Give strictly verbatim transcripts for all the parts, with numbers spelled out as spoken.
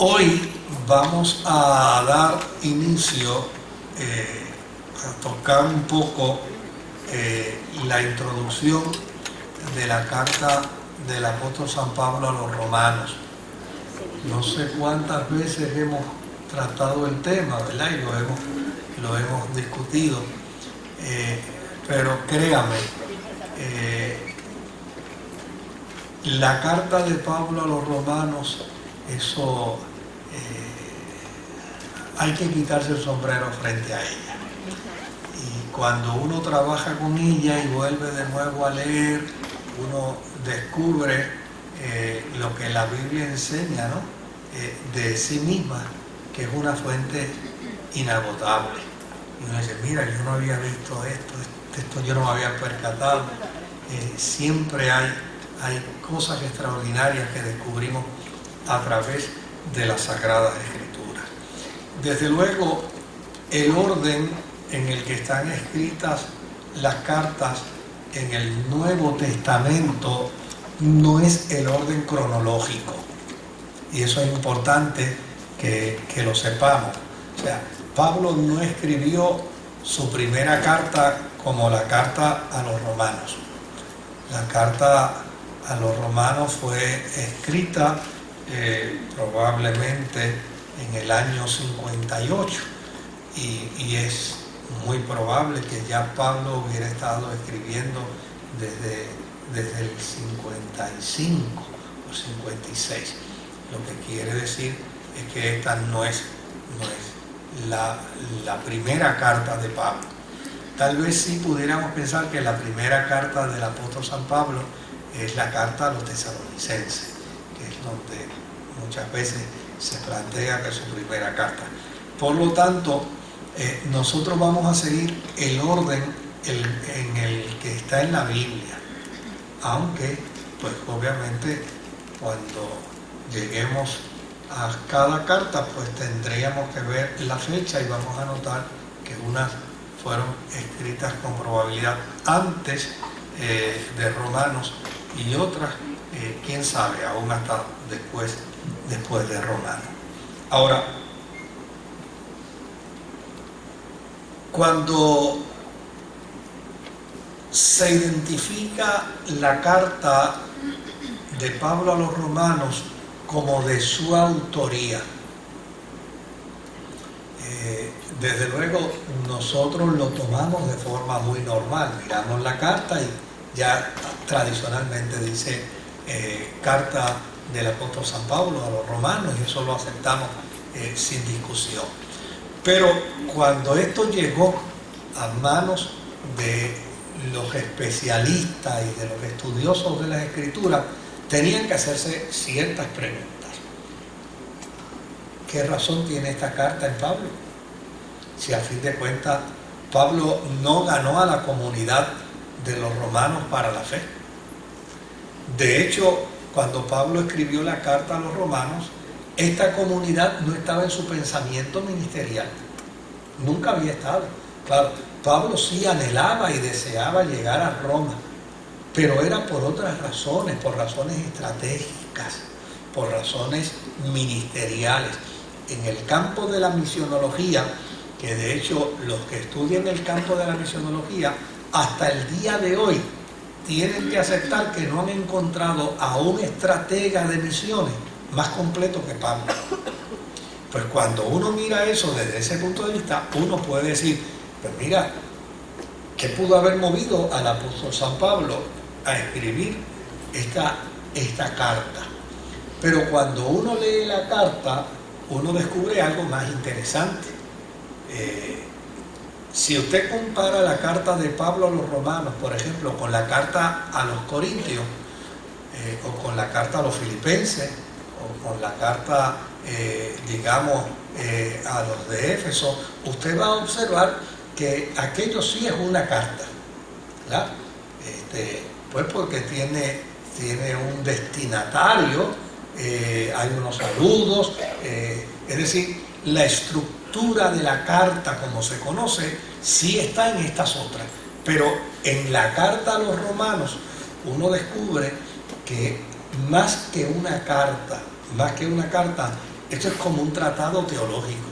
Hoy vamos a dar inicio eh, a tocar un poco eh, la introducción de la carta del apóstol San Pablo a los romanos. No sé cuántas veces hemos tratado el tema, ¿verdad? Y lo hemos, lo hemos discutido, eh, pero créame, eh, la carta de Pablo a los romanos, eso eh, hay que quitarse el sombrero frente a ella. Y cuando uno trabaja con ella y vuelve de nuevo a leer, uno descubre eh, lo que la Biblia enseña, ¿no? eh, de sí misma, que es una fuente inagotable. Y uno dice, mira, yo no había visto esto, esto yo no me había percatado. Eh, siempre hay, hay cosas extraordinarias que descubrimos a través de las Sagradas Escrituras. Desde luego, el orden en el que están escritas las cartas en el Nuevo Testamento no es el orden cronológico. Y eso es importante que, que lo sepamos. O sea, Pablo no escribió su primera carta como la carta a los romanos. La carta a los romanos fue escrita eh, probablemente en el año cincuenta y ocho y, y es muy probable que ya Pablo hubiera estado escribiendo desde, desde el cincuenta y cinco o cincuenta y seis. Lo que quiere decir es que esta no es, no es la, la primera carta de Pablo. Tal vez sí pudiéramos pensar que la primera carta del apóstol San Pablo es la carta a los tesalonicenses, que es donde muchas veces se plantea que es su primera carta. Por lo tanto, eh, nosotros vamos a seguir el orden el, en el que está en la Biblia, aunque, pues obviamente, cuando lleguemos a cada carta, pues tendríamos que ver la fecha y vamos a notar que unas fueron escritas con probabilidad antes eh, de Romanos y otras, eh, quién sabe, aún hasta después, después de Romanos. Ahora, cuando se identifica la carta de Pablo a los romanos como de su autoría, eh, desde luego nosotros lo tomamos de forma muy normal. Miramos la carta y ya tradicionalmente dice eh, carta del apóstol San Pablo a los romanos, y eso lo aceptamos eh, sin discusión. Pero cuando esto llegó a manos de los especialistas y de los estudiosos de las Escrituras, tenían que hacerse ciertas preguntas. ¿Qué razón tiene esta carta en Pablo? Si a fin de cuentas Pablo no ganó a la comunidad de los romanos para la fe. De hecho, cuando Pablo escribió la carta a los romanos, esta comunidad no estaba en su pensamiento ministerial. Nunca había estado. Claro, Pablo sí anhelaba y deseaba llegar a Roma, pero era por otras razones, por razones estratégicas, por razones ministeriales. En el campo de la misionología, que de hecho los que estudian el campo de la misionología, hasta el día de hoy, tienen que aceptar que no han encontrado a un estratega de misiones más completo que Pablo. Pues cuando uno mira eso desde ese punto de vista, uno puede decir, pues mira, ¿qué pudo haber movido al apóstol San Pablo a escribir esta, esta carta? Pero cuando uno lee la carta, uno descubre algo más interesante. Eh, si usted compara la carta de Pablo a los romanos, por ejemplo, con la carta a los corintios, eh, o con la carta a los filipenses, o con la carta, eh, digamos, eh, a los de Éfeso, usted va a observar que aquello sí es una carta, ¿verdad? Este, pues porque tiene, tiene un destinatario, eh, hay unos saludos, eh, es decir, la estructura de la carta como se conoce sí está en estas otras, pero en la carta a los romanos uno descubre que más que una carta, más que una carta, Esto es como un tratado teológico.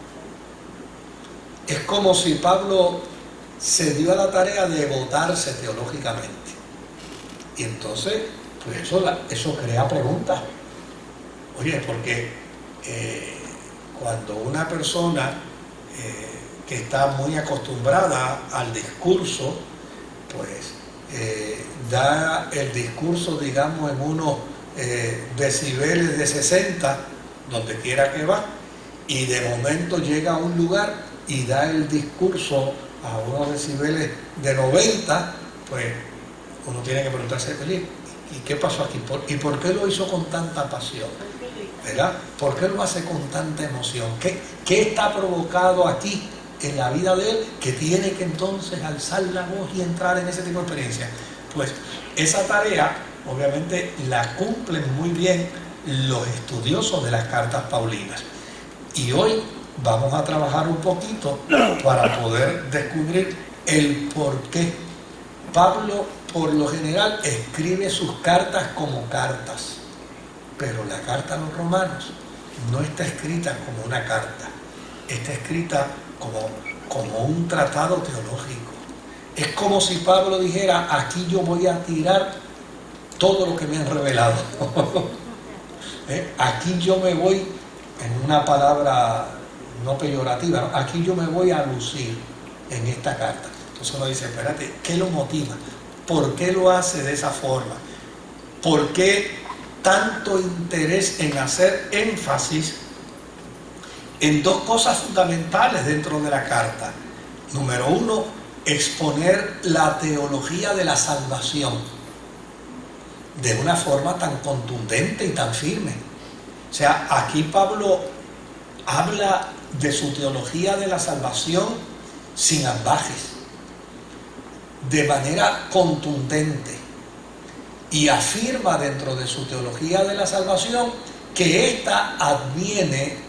Es como si Pablo se dio a la tarea de votarse teológicamente. Y entonces, pues eso, eso crea preguntas. Oye, porque eh, cuando una persona eh, que está muy acostumbrada al discurso, pues eh, da el discurso, digamos, en unos eh, decibeles de sesenta, donde quiera que va, y de momento llega a un lugar y da el discurso a unos decibeles de noventa, pues uno tiene que preguntarse, oye, ¿y qué pasó aquí? ¿Y por qué lo hizo con tanta pasión? ¿Verdad? ¿Por qué lo hace con tanta emoción? ¿Qué, qué está provocado aquí en la vida de él que tiene que entonces alzar la voz y entrar en ese tipo de experiencia? Pues esa tarea obviamente la cumplen muy bien los estudiosos de las cartas paulinas. Y hoy vamos a trabajar un poquito para poder descubrir el por qué Pablo por lo general escribe sus cartas como cartas, pero la carta a los romanos no está escrita como una carta, está escrita como, como un tratado teológico. Es como si Pablo dijera, aquí yo voy a tirar todo lo que me han revelado. ¿Eh? Aquí yo me voy, en una palabra no peyorativa, ¿no? Aquí yo me voy a lucir en esta carta. Entonces uno dice, espérate, ¿qué lo motiva? ¿Por qué lo hace de esa forma? ¿Por qué tanto interés en hacer énfasis en dos cosas fundamentales dentro de la carta? Número uno, exponer la teología de la salvación de una forma tan contundente y tan firme. O sea, aquí Pablo habla de su teología de la salvación sin ambajes, de manera contundente, y afirma dentro de su teología de la salvación que ésta adviene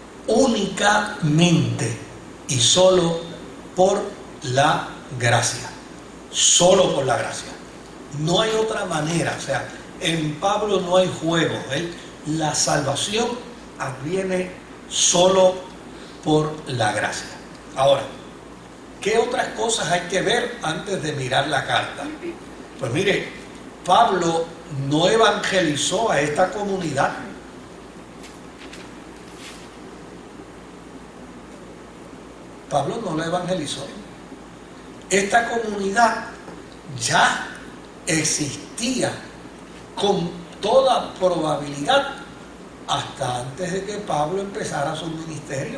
únicamente y solo por la gracia, solo por la gracia. No hay otra manera, o sea, en Pablo no hay juego, ¿eh? La salvación adviene solo por la gracia. Ahora, ¿qué otras cosas hay que ver antes de mirar la carta? Pues mire, Pablo no evangelizó a esta comunidad. Pablo no la evangelizó. Esta comunidad ya existía con toda probabilidad hasta antes de que Pablo empezara su ministerio.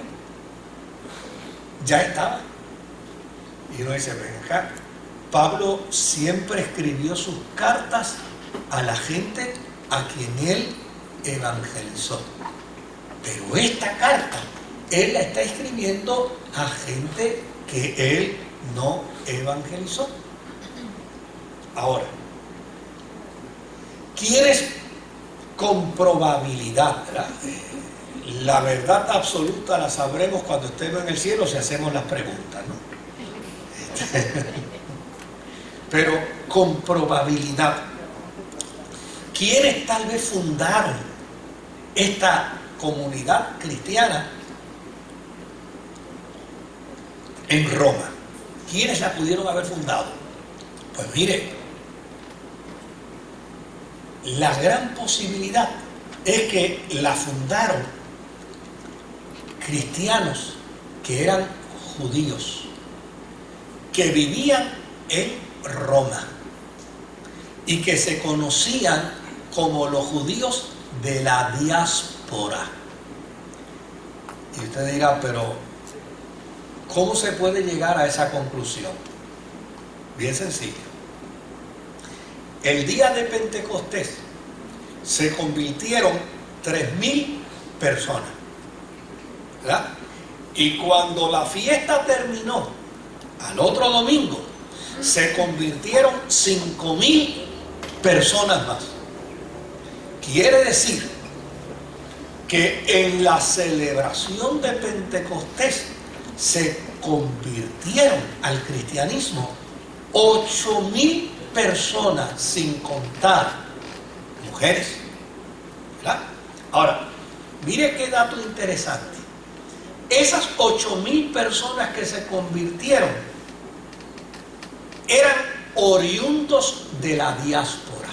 Ya estaba. Y uno dice, ven acá, Pablo siempre escribió sus cartas a la gente a quien él evangelizó. Pero esta carta, él la está escribiendo a gente que él no evangelizó. Ahora, ¿quiénes con probabilidad? ¿Verdad? La verdad absoluta la sabremos cuando estemos en el cielo si hacemos las preguntas, ¿no? Pero con probabilidad, ¿quiénes tal vez fundaron esta comunidad cristiana en Roma? ¿Quiénes la pudieron haber fundado? Pues mire, la gran posibilidad es que la fundaron cristianos que eran judíos, que vivían en Roma y que se conocían como los judíos de la diáspora. Y usted dirá, pero ¿cómo se puede llegar a esa conclusión? Bien sencillo. El día de Pentecostés se convirtieron tres mil personas, ¿verdad? Y cuando la fiesta terminó, al otro domingo, se convirtieron cinco mil personas más. Quiere decir que en la celebración de Pentecostés se convirtieron al cristianismo ocho mil personas, sin contar mujeres, ¿verdad? Ahora, Mire qué dato interesante. Esas ocho mil personas que se convirtieron eran oriundos de la diáspora.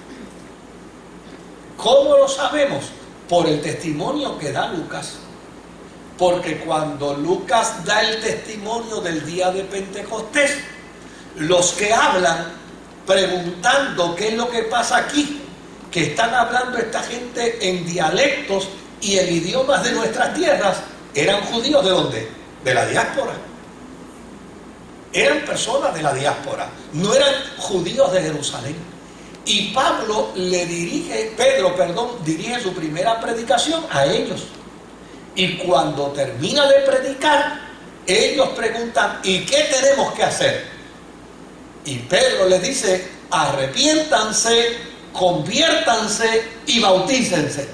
¿Cómo lo sabemos? Por el testimonio que da Lucas. Porque cuando Lucas da el testimonio del día de Pentecostés, los que hablan preguntando qué es lo que pasa aquí, que están hablando esta gente en dialectos y en idiomas de nuestras tierras, eran judíos. ¿De dónde? De la diáspora. Eran personas de la diáspora, no eran judíos de Jerusalén. Y Pablo le dirige, Pedro, perdón, dirige su primera predicación a ellos. Y cuando termina de predicar, ellos preguntan, ¿y qué tenemos que hacer? Y Pedro les dice, arrepiéntanse, conviértanse y bautícense.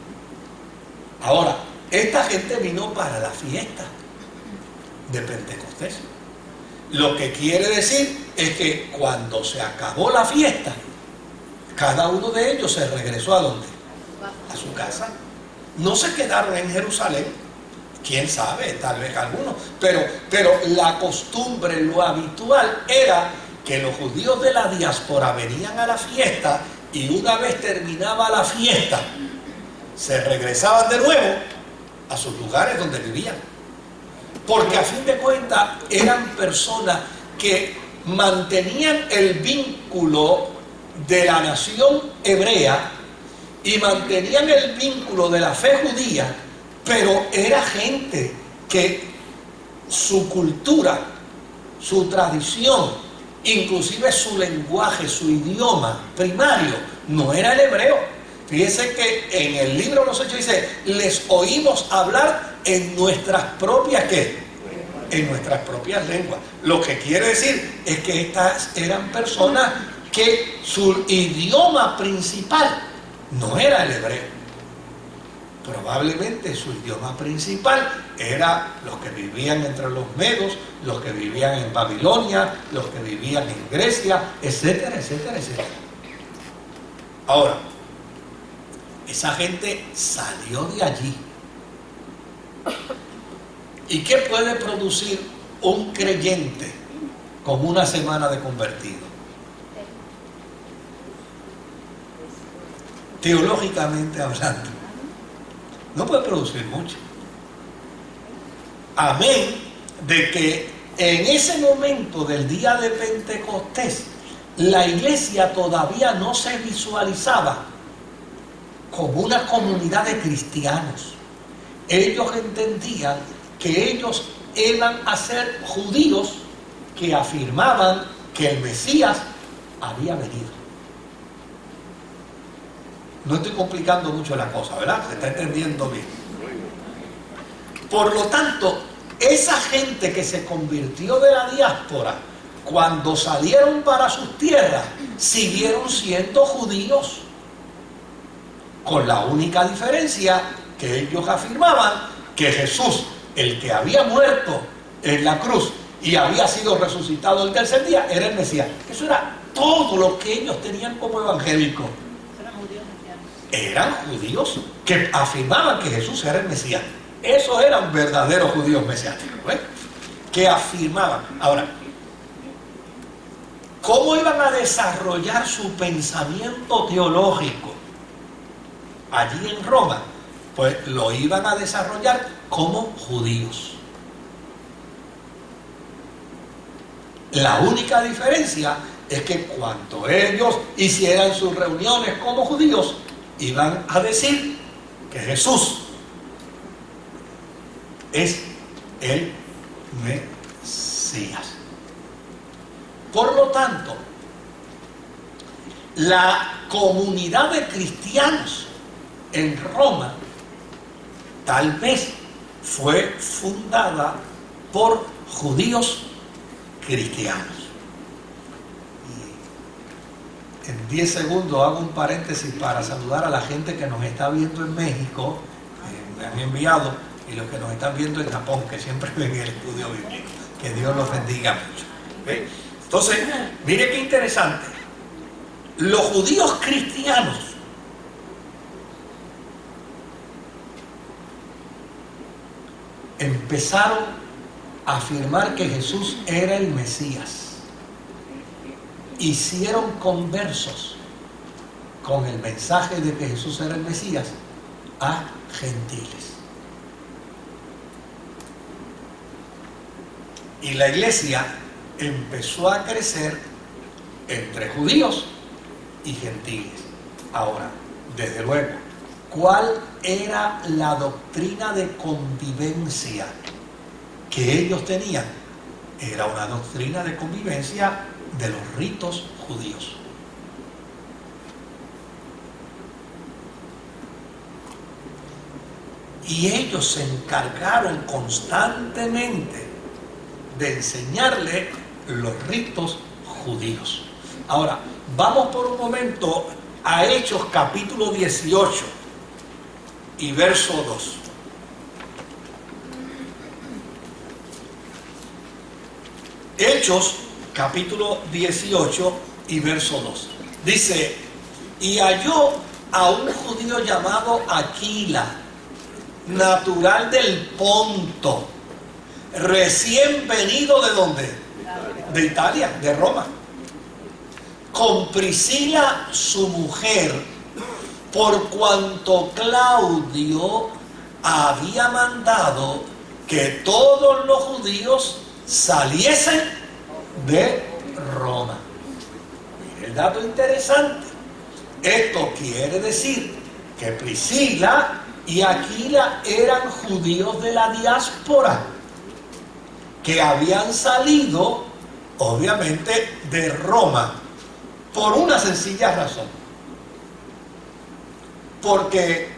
Ahora, esta gente vino para la fiesta de Pentecostés. Lo que quiere decir es que cuando se acabó la fiesta, cada uno de ellos se regresó ¿a dónde? A su casa. No se quedaron en Jerusalén, quién sabe, tal vez algunos, pero, pero la costumbre, lo habitual era que los judíos de la diáspora venían a la fiesta y una vez terminaba la fiesta, se regresaban de nuevo a sus lugares donde vivían. Porque a fin de cuentas eran personas que mantenían el vínculo de la nación hebrea y mantenían el vínculo de la fe judía, pero era gente que su cultura, su tradición, inclusive su lenguaje, su idioma primario, no era el hebreo. Fíjense que en el libro de los Hechos dice, les oímos hablar en nuestras propias, ¿qué? En nuestras propias lenguas. Lo que quiere decir es que estas eran personas que su idioma principal no era el hebreo. Probablemente su idioma principal era los que vivían entre los medos, los que vivían en Babilonia, los que vivían en Grecia, etcétera, etcétera, etcétera. Ahora, esa gente salió de allí. ¿Y qué puede producir un creyente con una semana de convertido? Teológicamente hablando, no puede producir mucho. Amén de que en ese momento del día de Pentecostés, la iglesia todavía no se visualizaba como una comunidad de cristianos. Ellos entendían que ellos iban a ser judíos que afirmaban que el Mesías había venido. No estoy complicando mucho la cosa, ¿verdad? Se está entendiendo bien. Por lo tanto, esa gente que se convirtió de la diáspora, cuando salieron para sus tierras, siguieron siendo judíos, con la única diferencia que ellos afirmaban que Jesús, el que había muerto en la cruz y había sido resucitado el tercer día, era el Mesías. Eso era todo lo que ellos tenían como evangélicos. Eran judíos que afirmaban que Jesús era el Mesías. Esos eran verdaderos judíos mesiánicos, ¿eh? Que afirmaban. Ahora, ¿cómo iban a desarrollar su pensamiento teológico allí en Roma? Pues lo iban a desarrollar como judíos. La única diferencia es que cuando ellos hicieran sus reuniones como judíos, iban a decir que Jesús es el Mesías. Por lo tanto, la comunidad de cristianos en Roma tal vez fue fundada por judíos cristianos. Y en diez segundos hago un paréntesis para saludar a la gente que nos está viendo en México, eh, me han enviado, y los que nos están viendo en Japón, que siempre ven el estudio bíblico. Que Dios los bendiga mucho. ¿Okay? Entonces, mire qué interesante. Los judíos cristianos empezaron a afirmar que Jesús era el Mesías. Hicieron conversos con el mensaje de que Jesús era el Mesías a gentiles. Y la iglesia empezó a crecer entre judíos y gentiles. Ahora, desde luego, ¿cuál era la doctrina de convivencia que ellos tenían? Era una doctrina de convivencia de los ritos judíos. Y ellos se encargaron constantemente de enseñarle los ritos judíos. Ahora, vamos por un momento a Hechos capítulo dieciocho y verso dos. Hechos capítulo dieciocho y verso dos. Dice, y halló a un judío llamado Aquila, natural del Ponto, recién venido ¿de dónde? De Italia, de Roma, con Priscila su mujer, por cuanto Claudio había mandado que todos los judíos saliesen de Roma. El dato interesante, esto quiere decir que Priscila y Aquila eran judíos de la diáspora que habían salido obviamente de Roma por una sencilla razón, porque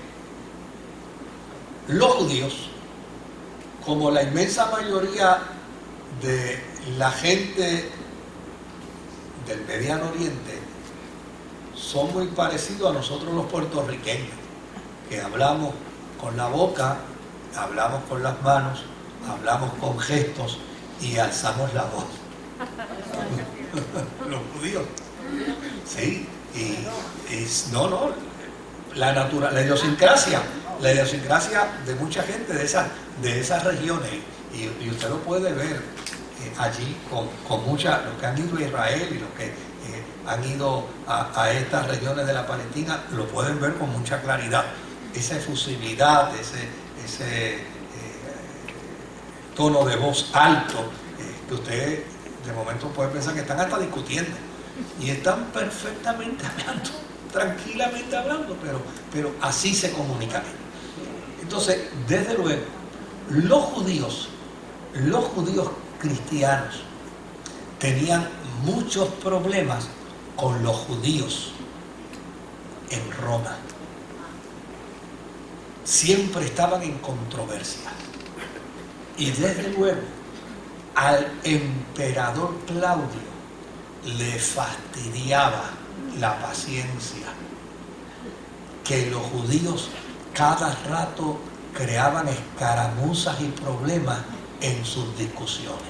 los judíos, como la inmensa mayoría de la gente del Mediano Oriente, son muy parecidos a nosotros los puertorriqueños, que hablamos con la boca, hablamos con las manos, hablamos con gestos y alzamos la voz. Los judíos. Sí, y, y no, no, la natura, la idiosincrasia, la idiosincrasia de mucha gente de esas, de esas regiones, y, y usted lo puede ver eh, allí con, con muchas, los que han ido a Israel y los que eh, han ido a, a estas regiones de la Palestina, lo pueden ver con mucha claridad. Esa efusividad, ese, ese eh, tono de voz alto, eh, que usted de momento puede pensar que están hasta discutiendo, y están perfectamente hablando, tranquilamente hablando, pero, pero así se comunican. Entonces, desde luego, los judíos, los judíos cristianos, tenían muchos problemas con los judíos en Roma. Siempre estaban en controversia. Y desde luego, al emperador Claudio le fastidiaba la paciencia que los judíos cada rato creaban escaramuzas y problemas en sus discusiones.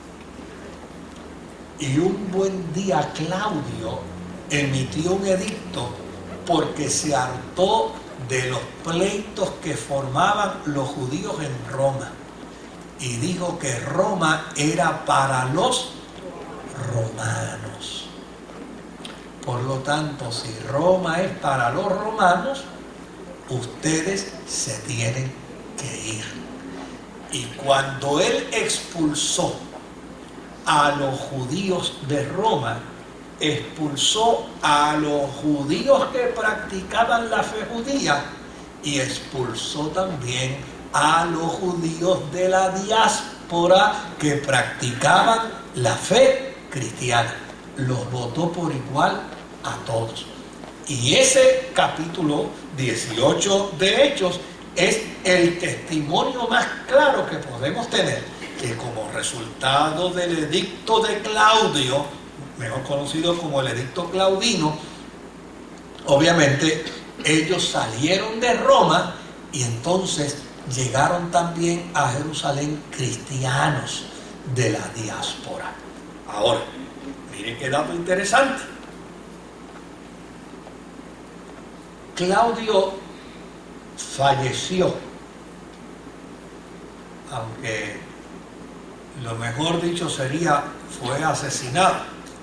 Y un buen día Claudio emitió un edicto porque se hartó de los pleitos que formaban los judíos en Roma, y dijo que Roma era para los romanos. Por lo tanto, si Roma es para los romanos, ustedes se tienen que ir. Y cuando él expulsó a los judíos de Roma, expulsó a los judíos que practicaban la fe judía y expulsó también a los judíos de la diáspora que practicaban la fe cristiana. Los votó por igual a todos. Y ese capítulo dieciocho de Hechos es el testimonio más claro que podemos tener, que como resultado del edicto de Claudio, mejor conocido como el edicto claudino, obviamente ellos salieron de Roma y entonces llegaron también a Jerusalén cristianos de la diáspora. Ahora, miren qué dato interesante. Claudio falleció aunque lo mejor dicho sería fue asesinado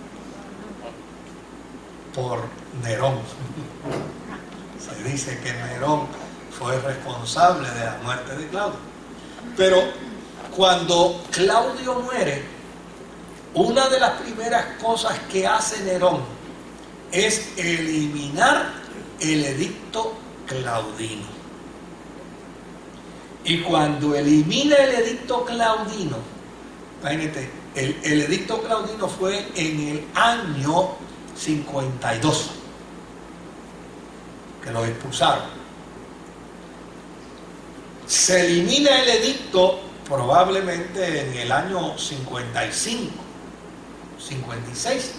por Nerón. Se dice que Nerón fue responsable de la muerte de Claudio. Pero cuando Claudio muere, una de las primeras cosas que hace Nerón es eliminar el edicto claudino. Y cuando elimina el edicto claudino, imagínate, el, el edicto claudino fue en el año cincuenta y dos que lo expulsaron. Se elimina el edicto probablemente en el año cincuenta y cinco, cincuenta y seis.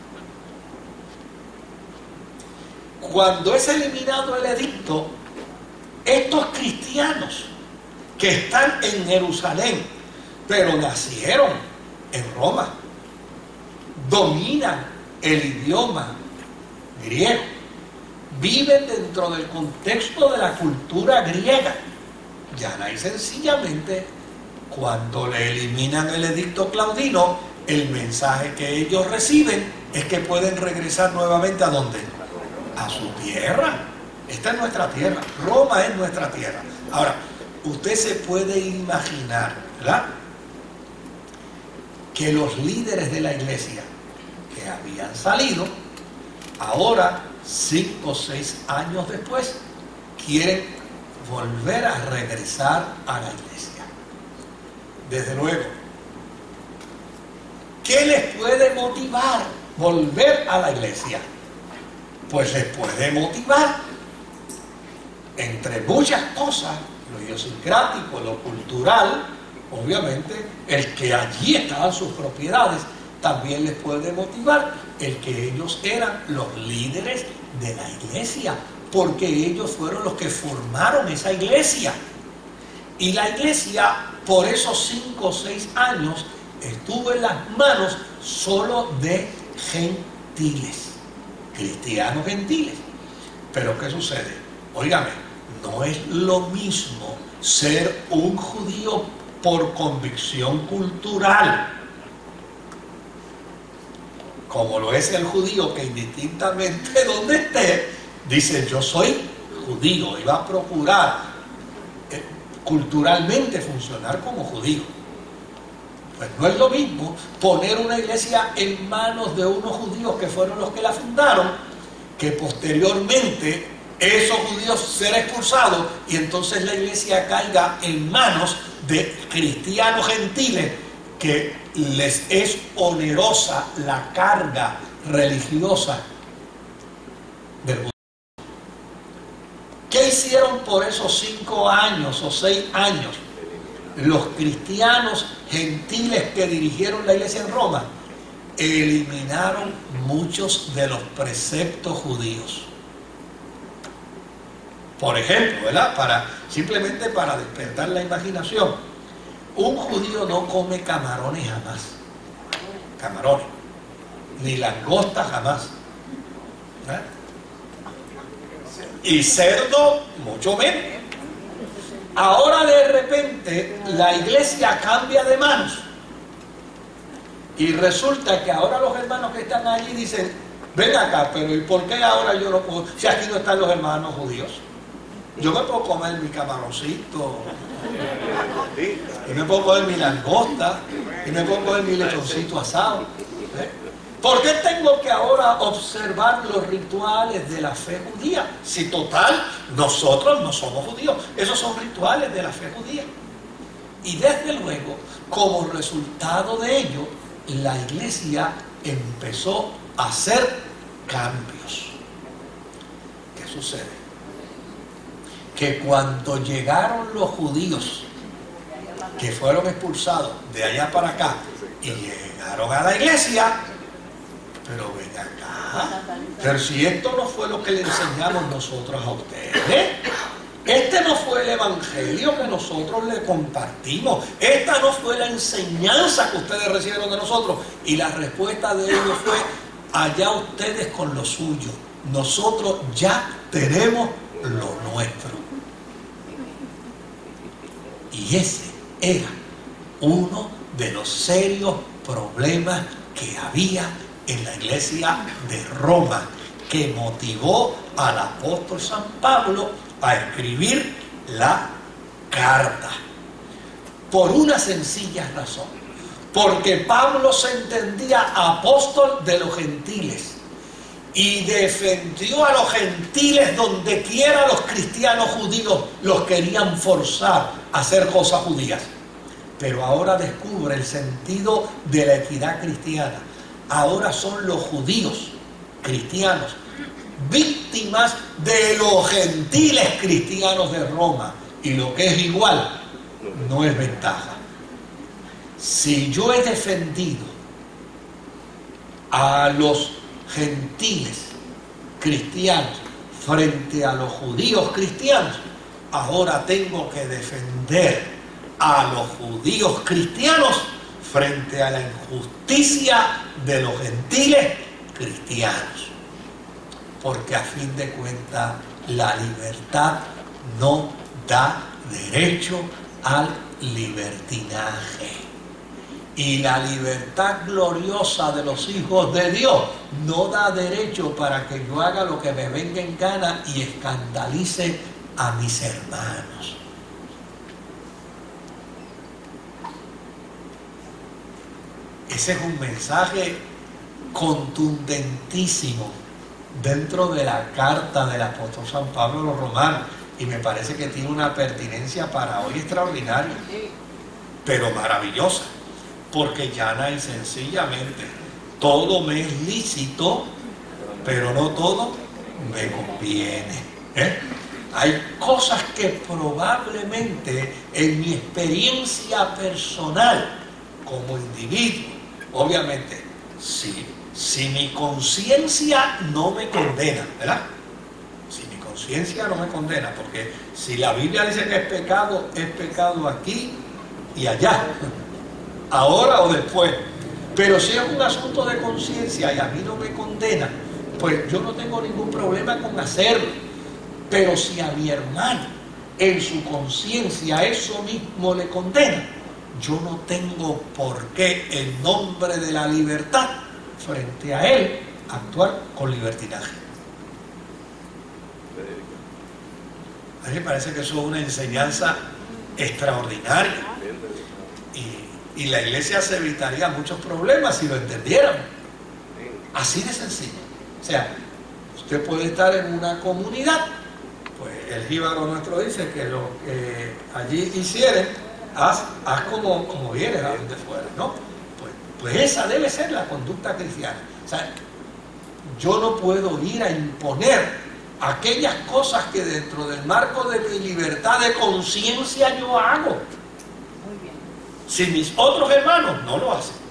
Cuando es eliminado el edicto, estos cristianos que están en Jerusalén, pero nacieron en Roma, dominan el idioma griego, viven dentro del contexto de la cultura griega. Ya y sencillamente, cuando le eliminan el edicto claudino, el mensaje que ellos reciben es que pueden regresar nuevamente ¿a dónde? A su tierra. Esta es nuestra tierra, Roma es nuestra tierra. Ahora, usted se puede imaginar, ¿verdad?, que los líderes de la iglesia que habían salido, ahora, cinco o seis años después, quieren volver a regresar a la iglesia. Desde luego, ¿qué les puede motivar volver a la iglesia? Pues les puede motivar, entre muchas cosas, lo idiosincrático, lo cultural, obviamente, el que allí estaban sus propiedades, también les puede motivar el que ellos eran los líderes de la iglesia, porque ellos fueron los que formaron esa iglesia. Y la iglesia, por esos cinco o seis años, estuvo en las manos solo de gentiles, cristianos gentiles. Pero ¿qué sucede? Óigame, no es lo mismo ser un judío por convicción cultural, como lo es el judío que indistintamente donde esté, dice yo soy judío y va a procurar eh, culturalmente funcionar como judío. Pues no es lo mismo poner una iglesia en manos de unos judíos que fueron los que la fundaron, que posteriormente esos judíos ser expulsados y entonces la iglesia caiga en manos de cristianos gentiles que les es onerosa la carga religiosa del judío. ¿Qué hicieron por esos cinco años o seis años los cristianos gentiles que dirigieron la iglesia en Roma? Eliminaron muchos de los preceptos judíos. Por ejemplo, ¿verdad? Para, simplemente para despertar la imaginación, un judío no come camarones jamás. Camarones. Ni langostas jamás. ¿Verdad? Y cerdo, mucho menos. Ahora de repente la iglesia cambia de manos. Y resulta que ahora los hermanos que están allí dicen, ven acá, pero ¿y por qué ahora yo no puedo? Si aquí no están los hermanos judíos. Yo me puedo comer mi camaroncito, y me puedo comer mi langosta, y me puedo comer mi lechoncito asado. ¿Eh? ¿Por qué tengo que ahora observar los rituales de la fe judía? Si total, nosotros no somos judíos. Esos son rituales de la fe judía. Y desde luego, como resultado de ello, la iglesia empezó a hacer cambios. ¿Qué sucede? Que cuando llegaron los judíos que fueron expulsados de allá para acá y llegaron a la iglesia, pero ven acá, pero si esto no fue lo que le enseñamos nosotros a ustedes, este no fue el evangelio que nosotros le compartimos, esta no fue la enseñanza que ustedes recibieron de nosotros, y la respuesta de ellos fue, allá ustedes con lo suyo, nosotros ya tenemos lo nuestro. Y ese era uno de los serios problemas que había en la iglesia de Roma, que motivó al apóstol San Pablo a escribir la carta. Por una sencilla razón, porque Pablo se entendía apóstol de los gentiles y defendió a los gentiles donde quiera los cristianos judíos los querían forzar a hacer cosas judías. Pero ahora descubre el sentido de la equidad cristiana. Ahora son los judíos cristianos víctimas de los gentiles cristianos de Roma, y lo que es igual no es ventaja. Si yo he defendido a los gentiles cristianos frente a los judíos cristianos, ahora tengo que defender a los judíos cristianos frente a la injusticia de los gentiles cristianos. Porque a fin de cuentas la libertad no da derecho al libertinaje. Y la libertad gloriosa de los hijos de Dios no da derecho para que yo haga lo que me venga en gana y escandalice a mis hermanos. Ese es un mensaje contundentísimo dentro de la carta del apóstol San Pablo a los romanos, y me parece que tiene una pertinencia para hoy extraordinaria, pero maravillosa, porque llana y sencillamente todo me es lícito, pero no todo me conviene. ¿Eh? Hay cosas que probablemente en mi experiencia personal como individuo, obviamente, si, si mi conciencia no me condena, ¿verdad? Si mi conciencia no me condena, porque si la Biblia dice que es pecado, es pecado aquí y allá, ahora o después. Pero si es un asunto de conciencia y a mí no me condena, pues yo no tengo ningún problema con hacerlo. Pero si a mi hermano en su conciencia eso mismo le condena, yo no tengo por qué en nombre de la libertad frente a él actuar con libertinaje. A mí me parece que eso es una enseñanza extraordinaria, y, y la iglesia se evitaría muchos problemas si lo entendieran. Así de sencillo. O sea, usted puede estar en una comunidad, pues el jíbaro nuestro dice que lo que allí hicieren, haz, haz como, como vienes a donde fuera, ¿no? Pues, pues esa debe ser la conducta cristiana. O sea, yo no puedo ir a imponer aquellas cosas que dentro del marco de mi libertad de conciencia yo hago. Muy bien. Si mis otros hermanos no lo hacen.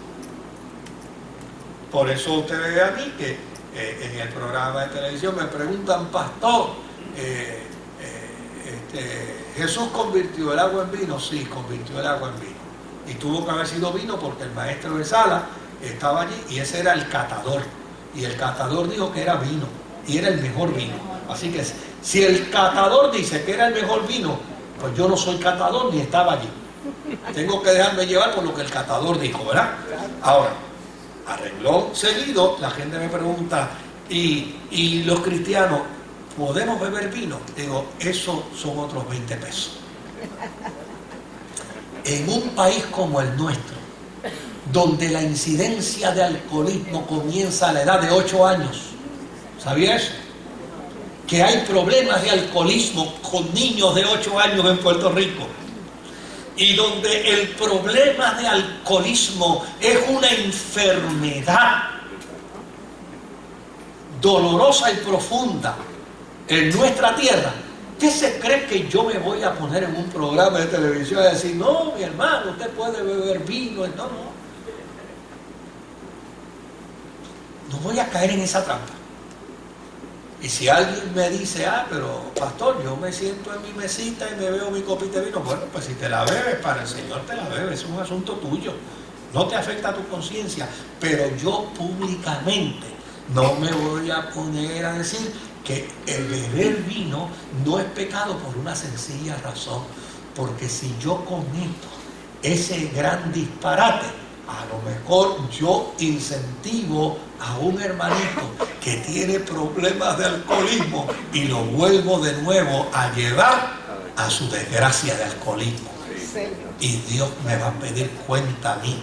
Por eso usted ve a mí que eh, en el programa de televisión me preguntan, pastor, eh, eh, este, ¿Jesús convirtió el agua en vino? Sí, convirtió el agua en vino. Y tuvo que haber sido vino porque el maestro de sala estaba allí y ese era el catador. Y el catador dijo que era vino y era el mejor vino. Así que si el catador dice que era el mejor vino, pues yo no soy catador ni estaba allí. Tengo que dejarme llevar por lo que el catador dijo, ¿verdad? Ahora, arregló seguido, la gente me pregunta, ¿y, y los cristianos podemos beber vino? Digo, eso son otros veinte pesos. En un país como el nuestro, donde la incidencia de alcoholismo comienza a la edad de ocho años, ¿sabía eso? Que hay problemas de alcoholismo con niños de ocho años en Puerto Rico, y donde el problema de alcoholismo es una enfermedad dolorosa y profunda en nuestra tierra. ¿Qué se cree que yo me voy a poner en un programa de televisión y decir, no, mi hermano, usted puede beber vino? No, no. No voy a caer en esa trampa. Y si alguien me dice, ah, pero pastor, yo me siento en mi mesita y me veo mi copita de vino, bueno, pues si te la bebes, para el Señor te la bebes, es un asunto tuyo, no te afecta a tu conciencia. Pero yo públicamente no me voy a poner a decir que el beber vino no es pecado por una sencilla razón, porque si yo cometo ese gran disparate. A lo mejor yo incentivo a un hermanito que tiene problemas de alcoholismo y lo vuelvo de nuevo a llevar a su desgracia de alcoholismo. Y Dios me va a pedir cuenta a mí.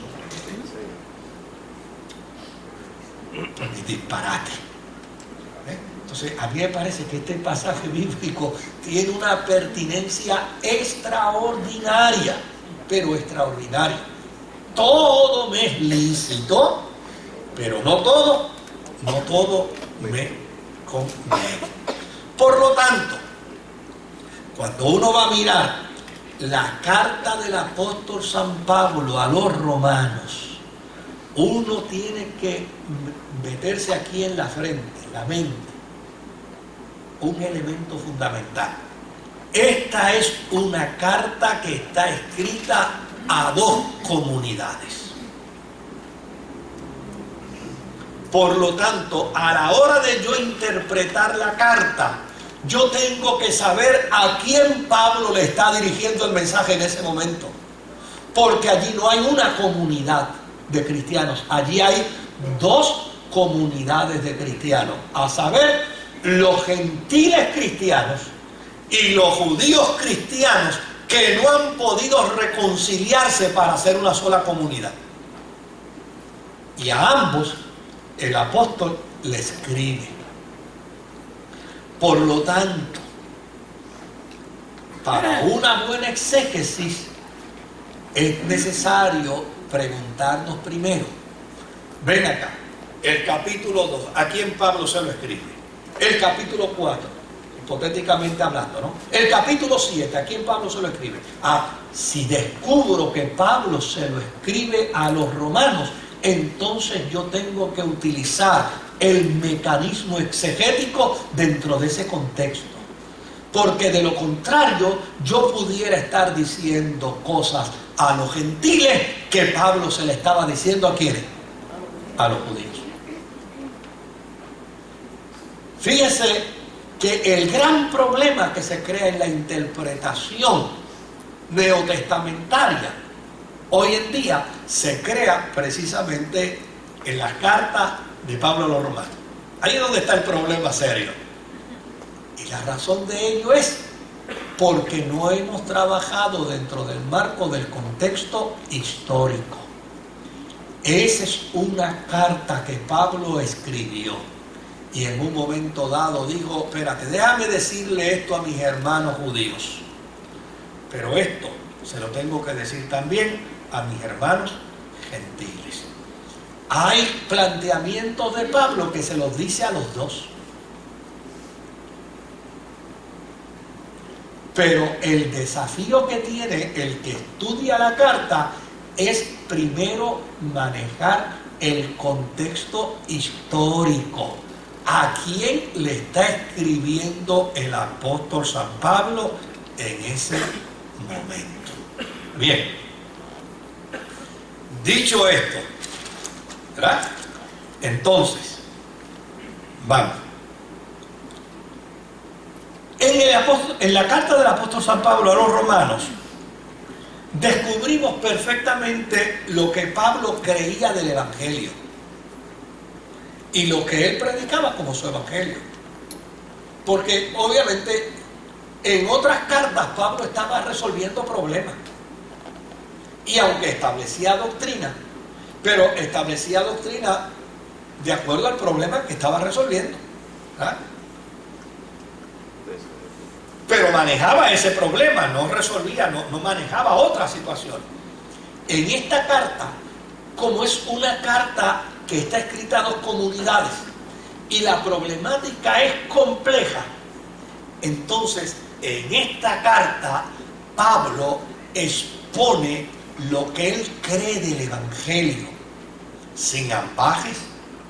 Mi disparate. ¿Eh? Entonces, a mí me parece que este pasaje bíblico tiene una pertinencia extraordinaria, pero extraordinaria. Todo me es lícito, pero no todo, no todo me conviene. Por lo tanto, cuando uno va a mirar la carta del apóstol San Pablo a los romanos, uno tiene que meterse aquí en la frente, en la mente, un elemento fundamental. Esta es una carta que está escrita a dos comunidades. Por lo tanto, a la hora de yo interpretar la carta, yo tengo que saber a quién Pablo le está dirigiendo el mensaje en ese momento. Porque allí no hay una comunidad de cristianos, allí hay dos comunidades de cristianos, a saber, los gentiles cristianos y los judíos cristianos que no han podido reconciliarse para hacer una sola comunidad. Y a ambos el apóstol le escribe. Por lo tanto, para una buena exégesis es necesario preguntarnos primero, ven acá, el capítulo dos, ¿a quién Pablo se lo escribe? El capítulo cuatro, hipotéticamente hablando, ¿no? El capítulo siete, ¿a quién Pablo se lo escribe? Ah, si descubro que Pablo se lo escribe a los romanos, entonces yo tengo que utilizar el mecanismo exegético dentro de ese contexto. Porque de lo contrario, yo pudiera estar diciendo cosas a los gentiles que Pablo se le estaba diciendo a quiénes, a los judíos. Fíjese que el gran problema que se crea en la interpretación neotestamentaria hoy en día se crea precisamente en las cartas de Pablo a los romanos. Ahí es donde está el problema serio. Y la razón de ello es porque no hemos trabajado dentro del marco del contexto histórico. Esa es una carta que Pablo escribió y en un momento dado dijo, espérate, déjame decirle esto a mis hermanos judíos, pero esto se lo tengo que decir también a mis hermanos gentiles. Hay planteamientos de Pablo que se los dice a los dos. Pero el desafío que tiene el que estudia la carta es primero manejar el contexto histórico. ¿A quién le está escribiendo el apóstol San Pablo en ese momento? Bien, dicho esto, ¿verdad? Entonces, vamos. En, el apóstol, en la carta del apóstol San Pablo a los romanos, descubrimos perfectamente lo que Pablo creía del evangelio y lo que él predicaba como su evangelio. Porque obviamente en otras cartas Pablo estaba resolviendo problemas. Y aunque establecía doctrina, pero establecía doctrina de acuerdo al problema que estaba resolviendo, ¿verdad? Pero manejaba ese problema, no resolvía, no, no manejaba otra situación. En esta carta, como es una carta que está escrita a dos comunidades y la problemática es compleja, entonces en esta carta Pablo expone lo que él cree del evangelio, sin ambajes,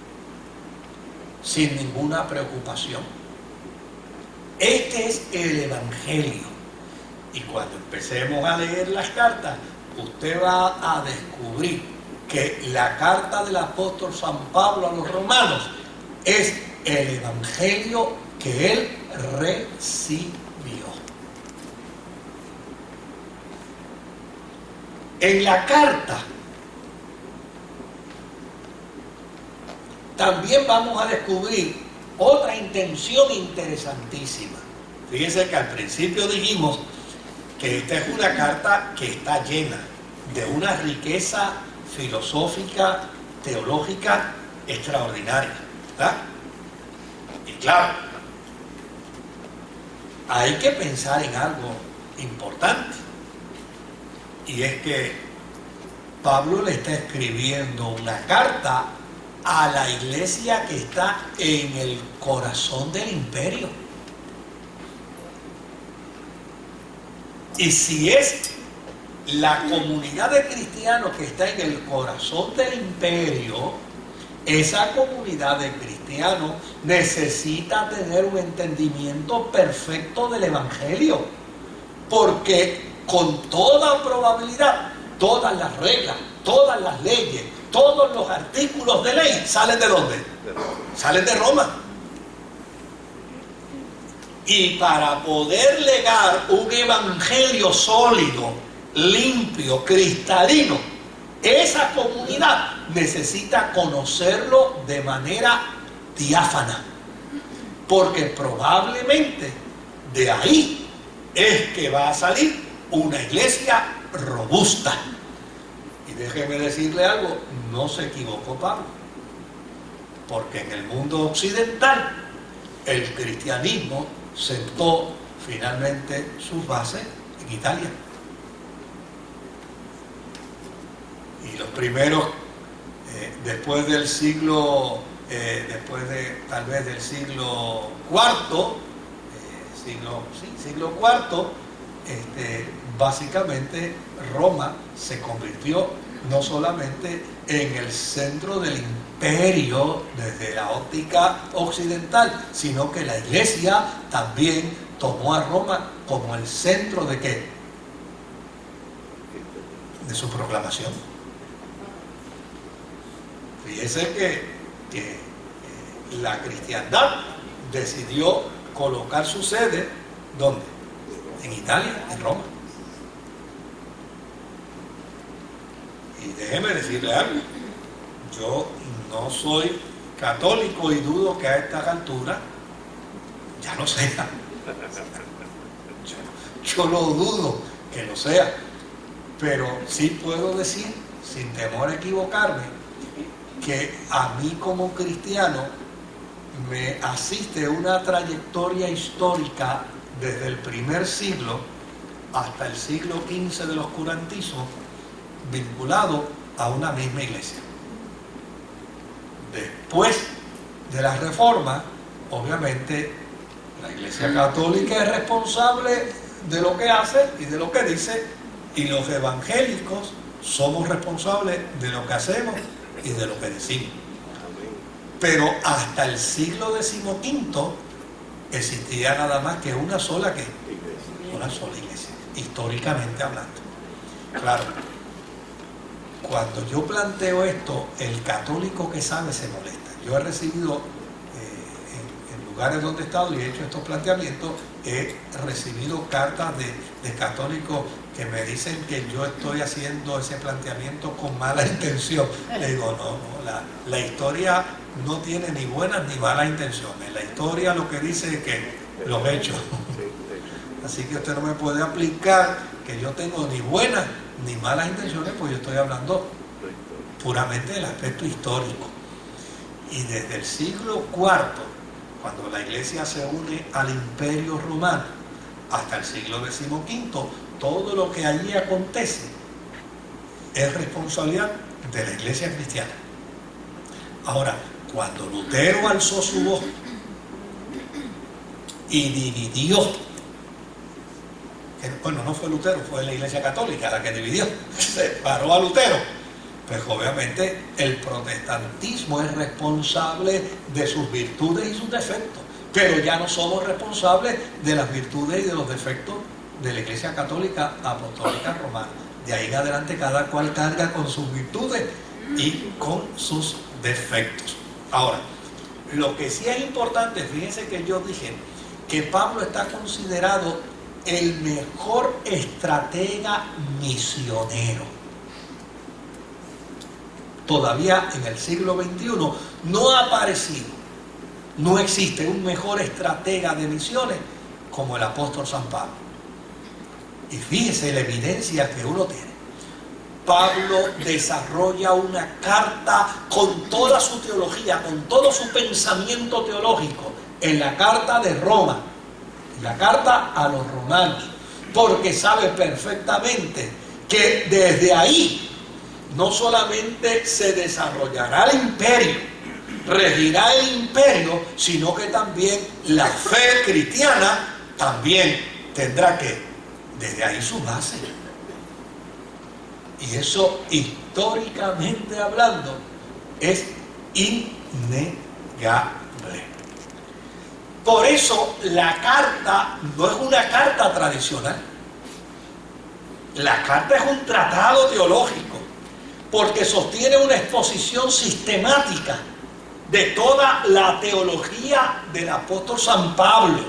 sin ninguna preocupación. Este es el evangelio. Y cuando empecemos a leer las cartas, usted va a descubrir que la carta del apóstol San Pablo a los romanos es el evangelio que él recibió. En la carta también vamos a descubrir otra intención interesantísima. Fíjense que al principio dijimos que esta es una carta que está llena de una riqueza filosófica, teológica extraordinaria, ¿verdad? Y claro, hay que pensar en algo importante, y es que Pablo le está escribiendo una carta a la iglesia que está en el corazón del imperio. Y si es la comunidad de cristianos que está en el corazón del imperio, esa comunidad de cristianos necesita tener un entendimiento perfecto del evangelio, porque con toda probabilidad todas las reglas, todas las leyes, todos los artículos de ley salen ¿de dónde? Salen de Roma. Y para poder legar un evangelio sólido, limpio, cristalino, esa comunidad necesita conocerlo de manera diáfana, porque probablemente de ahí es que va a salir una iglesia robusta. Y déjeme decirle algo, no se equivocó Pablo, porque en el mundo occidental el cristianismo sentó finalmente sus bases en Italia. Y los primeros, eh, después del siglo, eh, después de tal vez del siglo cuarto, eh, siglo, sí, siglo cuarto, este, básicamente Roma se convirtió no solamente en el centro del imperio desde la óptica occidental, sino que la iglesia también tomó a Roma como el centro de ¿qué? De su proclamación. Fíjese que, que eh, la cristiandad decidió colocar su sede ¿dónde? En Italia, en Roma. Y déjeme decirle algo, yo no soy católico y dudo que a estas alturas ya lo sea. Yo, yo lo dudo que lo sea, pero sí puedo decir, sin temor a equivocarme, que a mí como cristiano me asiste una trayectoria histórica desde el primer siglo hasta el siglo quince del oscurantismo, vinculado a una misma iglesia. Después de la Reforma, obviamente, la Iglesia Católica es responsable de lo que hace y de lo que dice, y los evangélicos somos responsables de lo que hacemos y de lo que decimos. Pero hasta el siglo decimoquinto existía nada más que una sola que una sola iglesia, históricamente hablando. Claro, cuando yo planteo esto, el católico que sabe se molesta. Yo he recibido, eh, en, en lugares donde he estado y he hecho estos planteamientos, he recibido cartas de, de católicos que me dicen que yo estoy haciendo ese planteamiento con mala intención. Le digo, no, no, la, la historia no tiene ni buenas ni malas intenciones. La historia lo que dice es que los hechos. Así que usted no me puede aplicar que yo tengo ni buenas ni malas intenciones, pues yo estoy hablando puramente del aspecto histórico. Y desde el siglo cuarto, cuando la iglesia se une al imperio romano, hasta el siglo decimoquinto, todo lo que allí acontece es responsabilidad de la iglesia cristiana. Ahora, cuando Lutero alzó su voz y dividió, bueno, no fue Lutero, fue la iglesia católica la que dividió, separó a Lutero, pues obviamente el protestantismo es responsable de sus virtudes y sus defectos, pero ya no somos responsables de las virtudes y de los defectos de la iglesia católica apostólica romana. De ahí en adelante cada cual carga con sus virtudes y con sus defectos. Ahora, lo que sí es importante, fíjense que yo dije que Pablo está considerado el mejor estratega misionero. todavía en el siglo veintiuno no ha aparecido, no existe un mejor estratega de misiones como el apóstol San Pablo. Y fíjese la evidencia que uno tiene. Pablo desarrolla una carta con toda su teología, con todo su pensamiento teológico, en la carta de Roma, en la carta a los romanos, porque sabe perfectamente que desde ahí no solamente se desarrollará el imperio, regirá el imperio, sino que también la fe cristiana también tendrá que, desde ahí su base. Y eso, históricamente hablando, es innegable. Por eso la carta no es una carta tradicional. La carta es un tratado teológico, porque sostiene una exposición sistemática de toda la teología del apóstol San Pablo.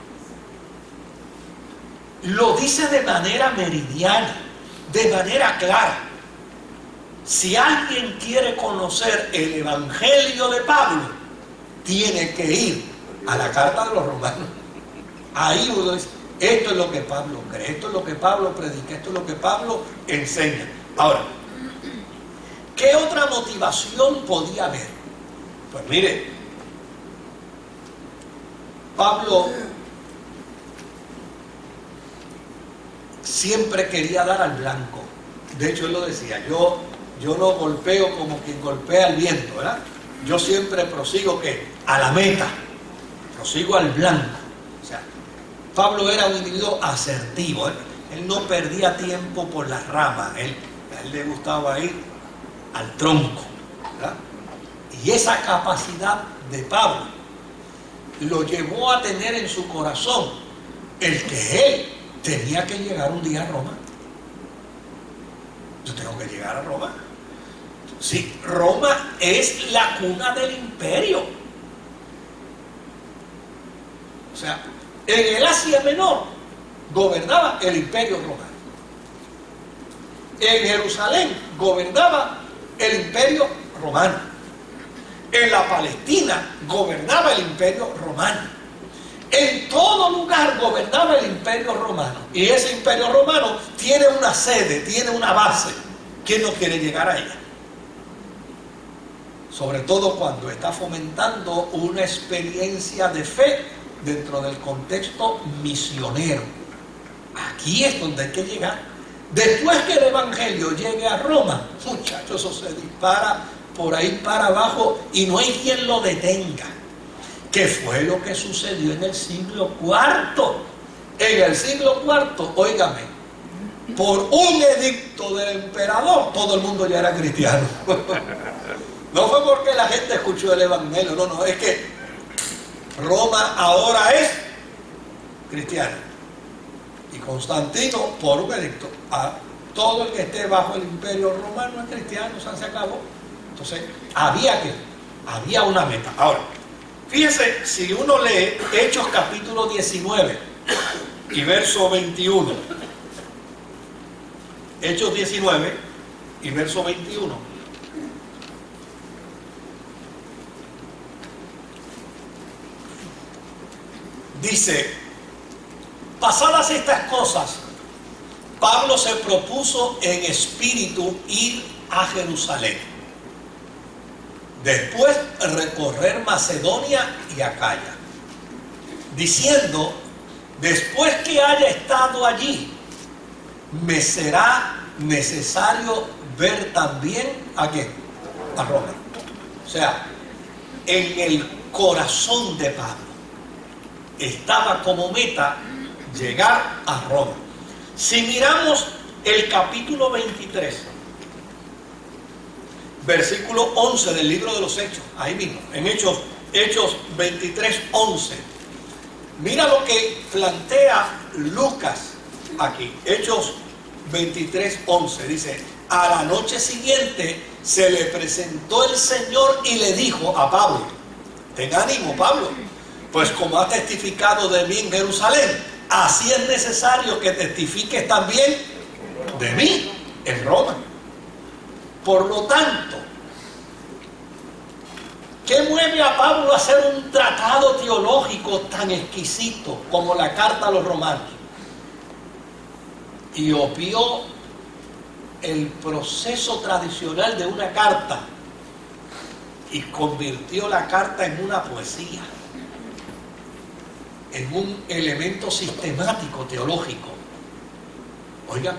Lo dice de manera meridiana, de manera clara. Si alguien quiere conocer el Evangelio de Pablo, tiene que ir a la carta de los romanos. Ahí uno dice, esto es lo que Pablo cree, esto es lo que Pablo predica, esto es lo que Pablo enseña. Ahora, ¿qué otra motivación podía haber? Pues mire, Pablo siempre quería dar al blanco. De hecho, él lo decía, yo, yo no golpeo como quien golpea el viento, ¿verdad? Yo siempre prosigo ¿qué? A la meta, prosigo al blanco. O sea, Pablo era un individuo asertivo, ¿eh? Él no perdía tiempo por las ramas, él, a él le gustaba ir al tronco, ¿verdad? Y esa capacidad de Pablo lo llevó a tener en su corazón el que él tenía que llegar un día a Roma. Yo tengo que llegar a Roma. Sí, Roma es la cuna del imperio. O sea, en el Asia Menor gobernaba el imperio romano. En Jerusalén gobernaba el imperio romano. En la Palestina gobernaba el imperio romano. En todo lugar gobernaba el imperio romano. Y ese imperio romano tiene una sede, tiene una base. ¿Quién no quiere llegar a ella? Sobre todo cuando está fomentando una experiencia de fe dentro del contexto misionero. Aquí es donde hay que llegar. Después que el Evangelio llegue a Roma, muchachos, eso se dispara por ahí para abajo y no hay quien lo detenga. ¿Qué fue lo que sucedió en el siglo cuarto? En el siglo cuarto, óigame, por un edicto del emperador, todo el mundo ya era cristiano. No fue porque la gente escuchó el Evangelio, no, no, es que Roma ahora es cristiana. Y Constantino, por un edicto, a todo el que esté bajo el imperio romano es cristiano, o sea, se acabó. Entonces, había que, había una meta. Ahora, fíjense, si uno lee Hechos capítulo diecinueve y verso veintiuno, Hechos diecinueve y verso veintiuno, dice, pasadas estas cosas, Pablo se propuso en espíritu ir a Jerusalén, después recorrer Macedonia y Acaya, diciendo, después que haya estado allí, me será necesario ver también a qué, a Roma. O sea, en el corazón de Pablo estaba como meta llegar a Roma. Si miramos el capítulo veintitrés, versículo once del libro de los Hechos, ahí mismo, en Hechos, Hechos veintitrés, once, mira lo que plantea Lucas aquí. Hechos veintitrés, once, dice, a la noche siguiente se le presentó el Señor y le dijo a Pablo, ten ánimo, Pablo, pues como has testificado de mí en Jerusalén, así es necesario que testifiques también de mí en Roma. Por lo tanto, ¿Qué mueve a Pablo a hacer un tratado teológico tan exquisito como la carta a los romanos? Y obvió el proceso tradicional de una carta y convirtió la carta en una poesía, en un elemento sistemático teológico. Óigame,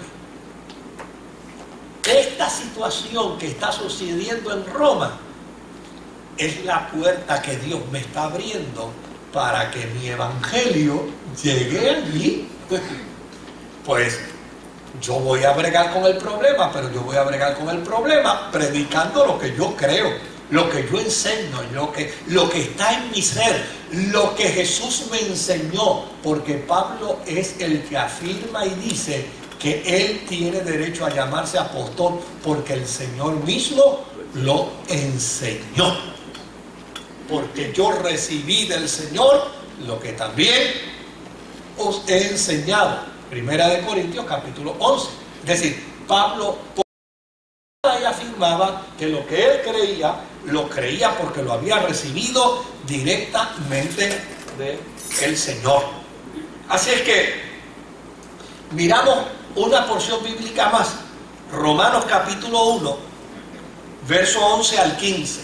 esta situación que está sucediendo en Roma es la puerta que Dios me está abriendo para que mi evangelio llegue allí. Pues yo voy a bregar con el problema, pero yo voy a bregar con el problema predicando lo que yo creo, lo que yo enseño, lo que, lo que está en mi ser, lo que Jesús me enseñó, porque Pablo es el que afirma y dice que él tiene derecho a llamarse apóstol porque el Señor mismo lo enseñó. Porque yo recibí del Señor lo que también os he enseñado. Primera de Corintios capítulo once. Es decir, Pablo y afirmaba que lo que él creía, lo creía porque lo había recibido directamente del Señor. Así es que miramos una porción bíblica más. Romanos capítulo uno, verso once al quince.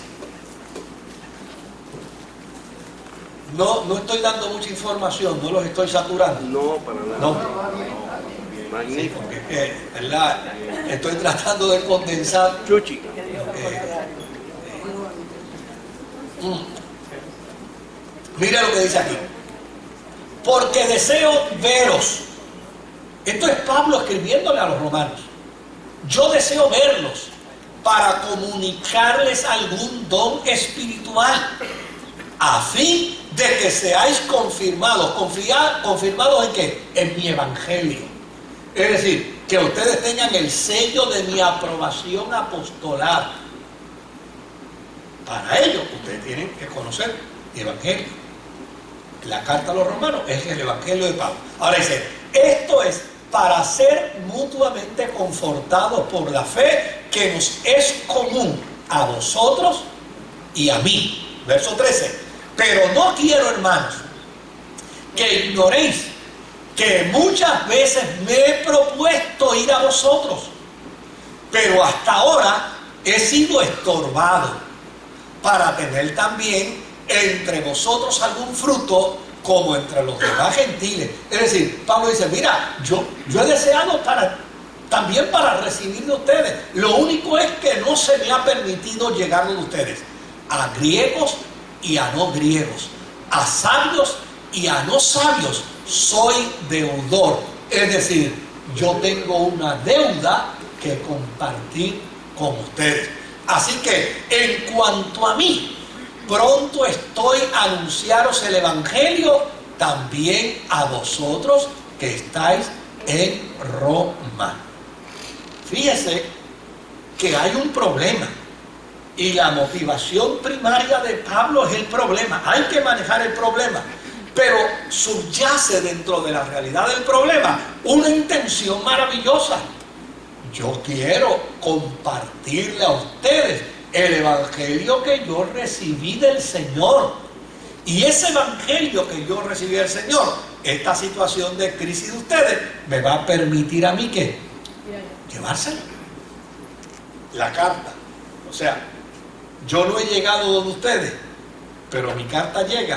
No, no estoy dando mucha información, no los estoy saturando. No, para nada. No. Magnífico. Sí, porque es que, ¿verdad? Estoy tratando de condensar. Chuchi. Eh, eh, mm. Mira lo que dice aquí. Porque deseo veros. Esto es Pablo escribiéndole a los romanos. Yo deseo verlos para comunicarles algún don espiritual, a fin de que seáis confirmados. ¿Confirmados, confirmados en qué? En mi evangelio. Es decir, que ustedes tengan el sello de mi aprobación apostolar. Para ello, ustedes tienen que conocer el evangelio. La carta a los romanos es el evangelio de Pablo. Ahora dice, esto es para ser mutuamente confortados por la fe que nos es común a vosotros y a mí. Verso trece. Pero no quiero, hermanos, que ignoréis que muchas veces me he propuesto ir a vosotros, pero hasta ahora he sido estorbado para tener también entre vosotros algún fruto como entre los demás gentiles. Es decir, Pablo dice, mira, yo, yo he deseado para, también para recibir de ustedes. Lo único es que no se me ha permitido llegar de ustedes a griegos y a no griegos, a sabios y a no sabios. Soy deudor, es decir, yo tengo una deuda que compartir con ustedes. Así que en cuanto a mí, pronto estoy a anunciaros el evangelio también a vosotros que estáis en Roma. Fíjese que hay un problema. Y la motivación primaria de Pablo es el problema. Hay que manejar el problema. Pero subyace dentro de la realidad del problema una intención maravillosa. Yo quiero compartirle a ustedes el evangelio que yo recibí del Señor. Y ese evangelio que yo recibí del Señor, esta situación de crisis de ustedes, me va a permitir a mí que llevársela. La carta. O sea, yo no he llegado donde ustedes, pero mi carta llega.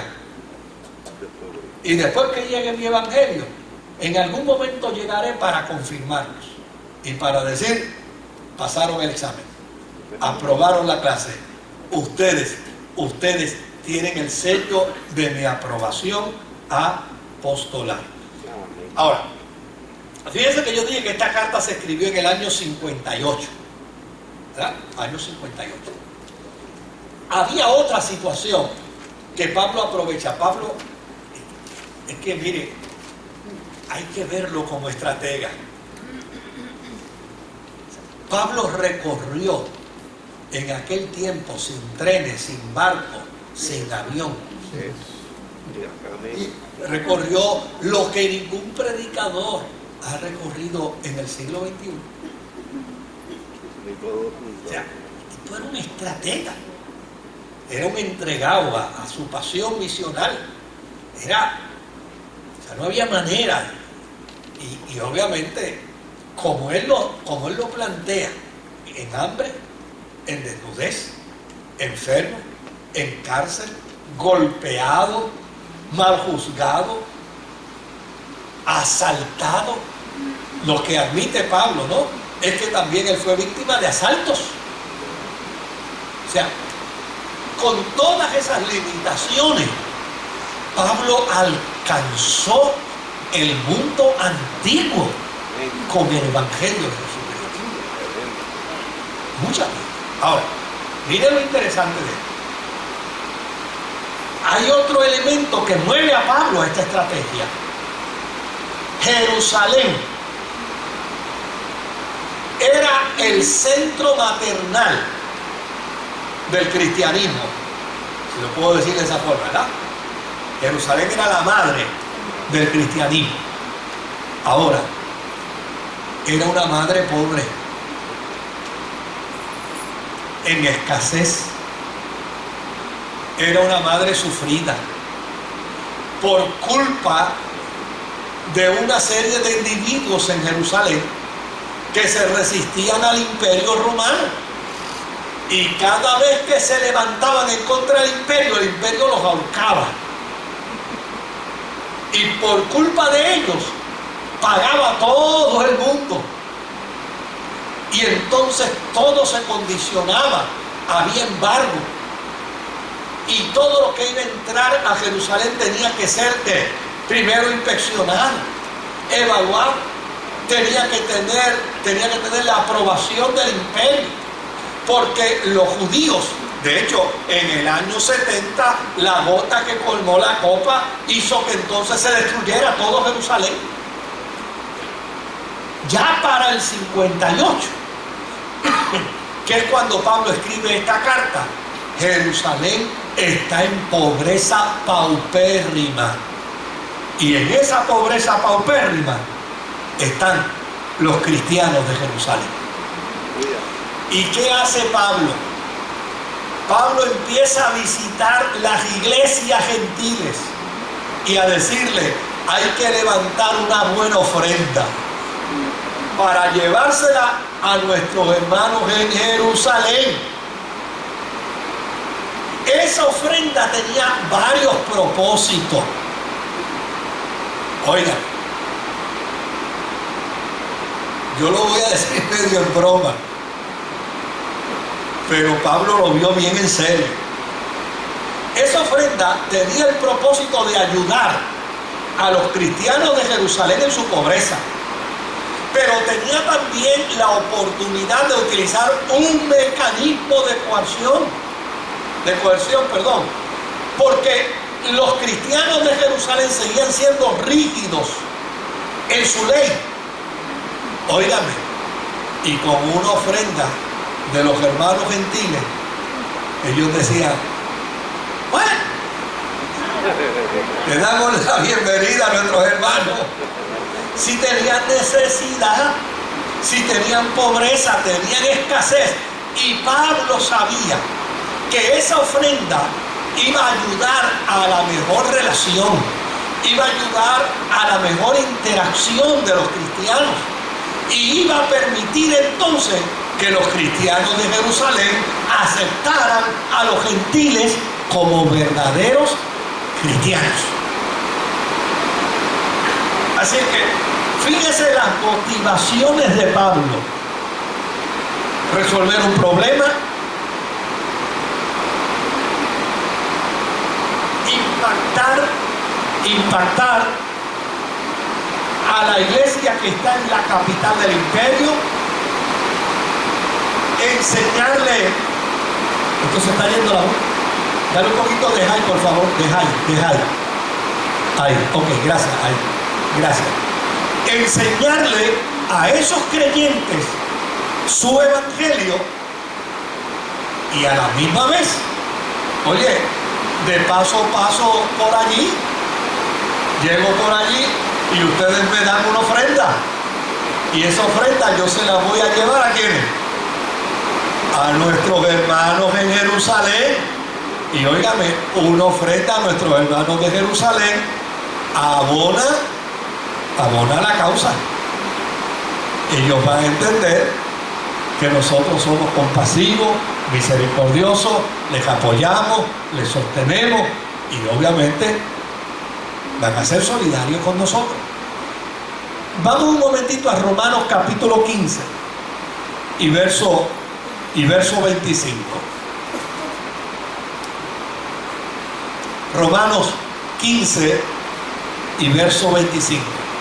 Y después que llegue mi evangelio, en algún momento llegaré para confirmarlos y para decir, pasaron el examen, aprobaron la clase. Ustedes, ustedes tienen el sello de mi aprobación apostolar. Ahora, fíjense que yo dije que esta carta se escribió en el año cincuenta y ocho. ¿Verdad? Año cincuenta y ocho. Había otra situación que Pablo aprovecha. Pablo, es que mire, hay que verlo como estratega. Pablo recorrió en aquel tiempo sin trenes, sin barco, sin avión. Y recorrió lo que ningún predicador ha recorrido en el siglo veintiuno. O sea, el tipo era un estratega. era un entregado a, a su pasión misional. Era, o sea, no había manera. Y, y obviamente, como él, lo, como él lo plantea, en hambre, en desnudez, enfermo, en cárcel, golpeado, mal juzgado, asaltado. Lo que admite Pablo, ¿no?, es que también él fue víctima de asaltos. O sea, con todas esas limitaciones, Pablo alcanzó el mundo antiguo con el Evangelio de Jesucristo. Muchas veces. Ahora, miren lo interesante de esto. Hay otro elemento que mueve a Pablo a esta estrategia. Jerusalén era el centro maternal del cristianismo, si lo puedo decir de esa forma, ¿verdad? Jerusalén era la madre del cristianismo. Ahora, era una madre pobre, en escasez. Era una madre sufrida por culpa de una serie de individuos en Jerusalén que se resistían al imperio romano. Y cada vez que se levantaban en contra del imperio, el imperio los ahorcaba. Y por culpa de ellos, pagaba todo el mundo. Y entonces todo se condicionaba, había embargo. Y todo lo que iba a entrar a Jerusalén tenía que ser eh, primero inspeccionado, evaluado, tenía que tener, tenía que tener la aprobación del imperio, porque los judíos, de hecho, en el año setenta, la gota que colmó la copa hizo que entonces se destruyera todo Jerusalén. Ya para el cincuenta y ocho, que es cuando Pablo escribe esta carta, Jerusalén está en pobreza paupérrima. Y en esa pobreza paupérrima están los cristianos de Jerusalén. ¿Y qué hace Pablo? Pablo empieza a visitar las iglesias gentiles y a decirle, hay que levantar una buena ofrenda para llevársela a nuestros hermanos en Jerusalén. Esa ofrenda tenía varios propósitos. Oigan, yo lo voy a decir medio en broma, pero Pablo lo vio bien en serio. Esa ofrenda tenía el propósito de ayudar a los cristianos de Jerusalén en su pobreza, pero tenía también la oportunidad de utilizar un mecanismo de coerción, de coerción, perdón, porque los cristianos de Jerusalén seguían siendo rígidos en su ley. Óigame, y con una ofrenda de los hermanos gentiles, ellos decían, bueno, le damos la bienvenida a nuestros hermanos. Si tenían necesidad, si tenían pobreza, tenían escasez, y Pablo sabía que esa ofrenda iba a ayudar a la mejor relación, iba a ayudar a la mejor interacción de los cristianos, y iba a permitir entonces que los cristianos de Jerusalén aceptaran a los gentiles como verdaderos cristianos. Así que fíjese las motivaciones de Pablo: resolver un problema, impactar, impactar a la iglesia que está en la capital del imperio, enseñarle. Esto se está yendo la voz. Dale un poquito de high, por favor, de high, de high. Ahí, ok, gracias, ahí, gracias. Enseñarle a esos creyentes su evangelio, y a la misma vez, oye, de paso a paso por allí, llego por allí y ustedes me dan una ofrenda, y esa ofrenda yo se la voy a llevar a quienes, a nuestros hermanos en Jerusalén. Y óigame, una ofrenda a nuestros hermanos de Jerusalén abona, abona la causa. Ellos van a entender que nosotros somos compasivos, misericordiosos, les apoyamos, les sostenemos y obviamente van a ser solidarios con nosotros. Vamos un momentito a Romanos capítulo quince y verso, y verso veinticinco. Romanos quince y verso veinticinco.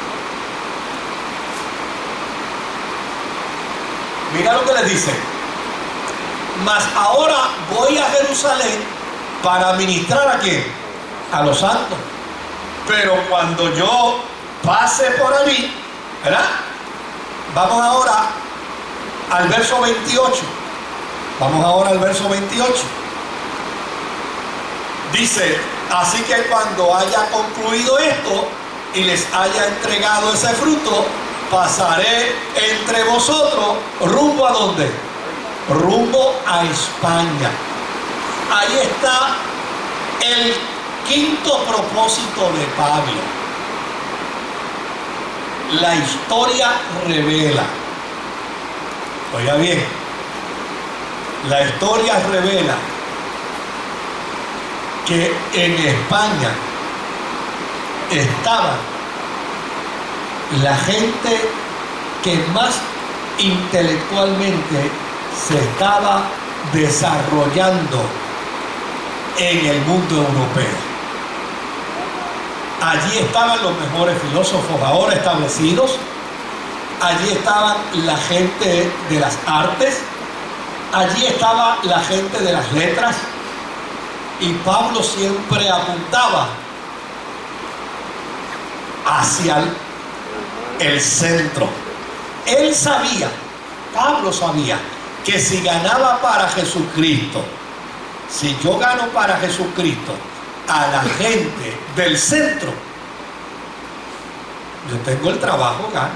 Mira lo que les dice. Mas ahora voy a Jerusalén para ministrar a quién, a los santos. Pero cuando yo pase por allí, ¿verdad? Vamos ahora al verso veintiocho. Vamos ahora al verso veintiocho. Dice, así que cuando haya concluido esto y les haya entregado ese fruto, pasaré entre vosotros rumbo a ¿dónde? Rumbo a España. Ahí está el quinto propósito de Pablo. La historia revela, oiga bien, la historia revela que en España estaba la gente que más intelectualmente se estaba desarrollando en el mundo europeo. Allí estaban los mejores filósofos ahora establecidos, allí estaban la gente de las artes, allí estaba la gente de las letras, y Pablo siempre apuntaba hacia el, el centro. Él sabía, Pablo sabía, que si ganaba para Jesucristo, si yo gano para Jesucristo a la gente del centro, yo tengo el trabajo gano.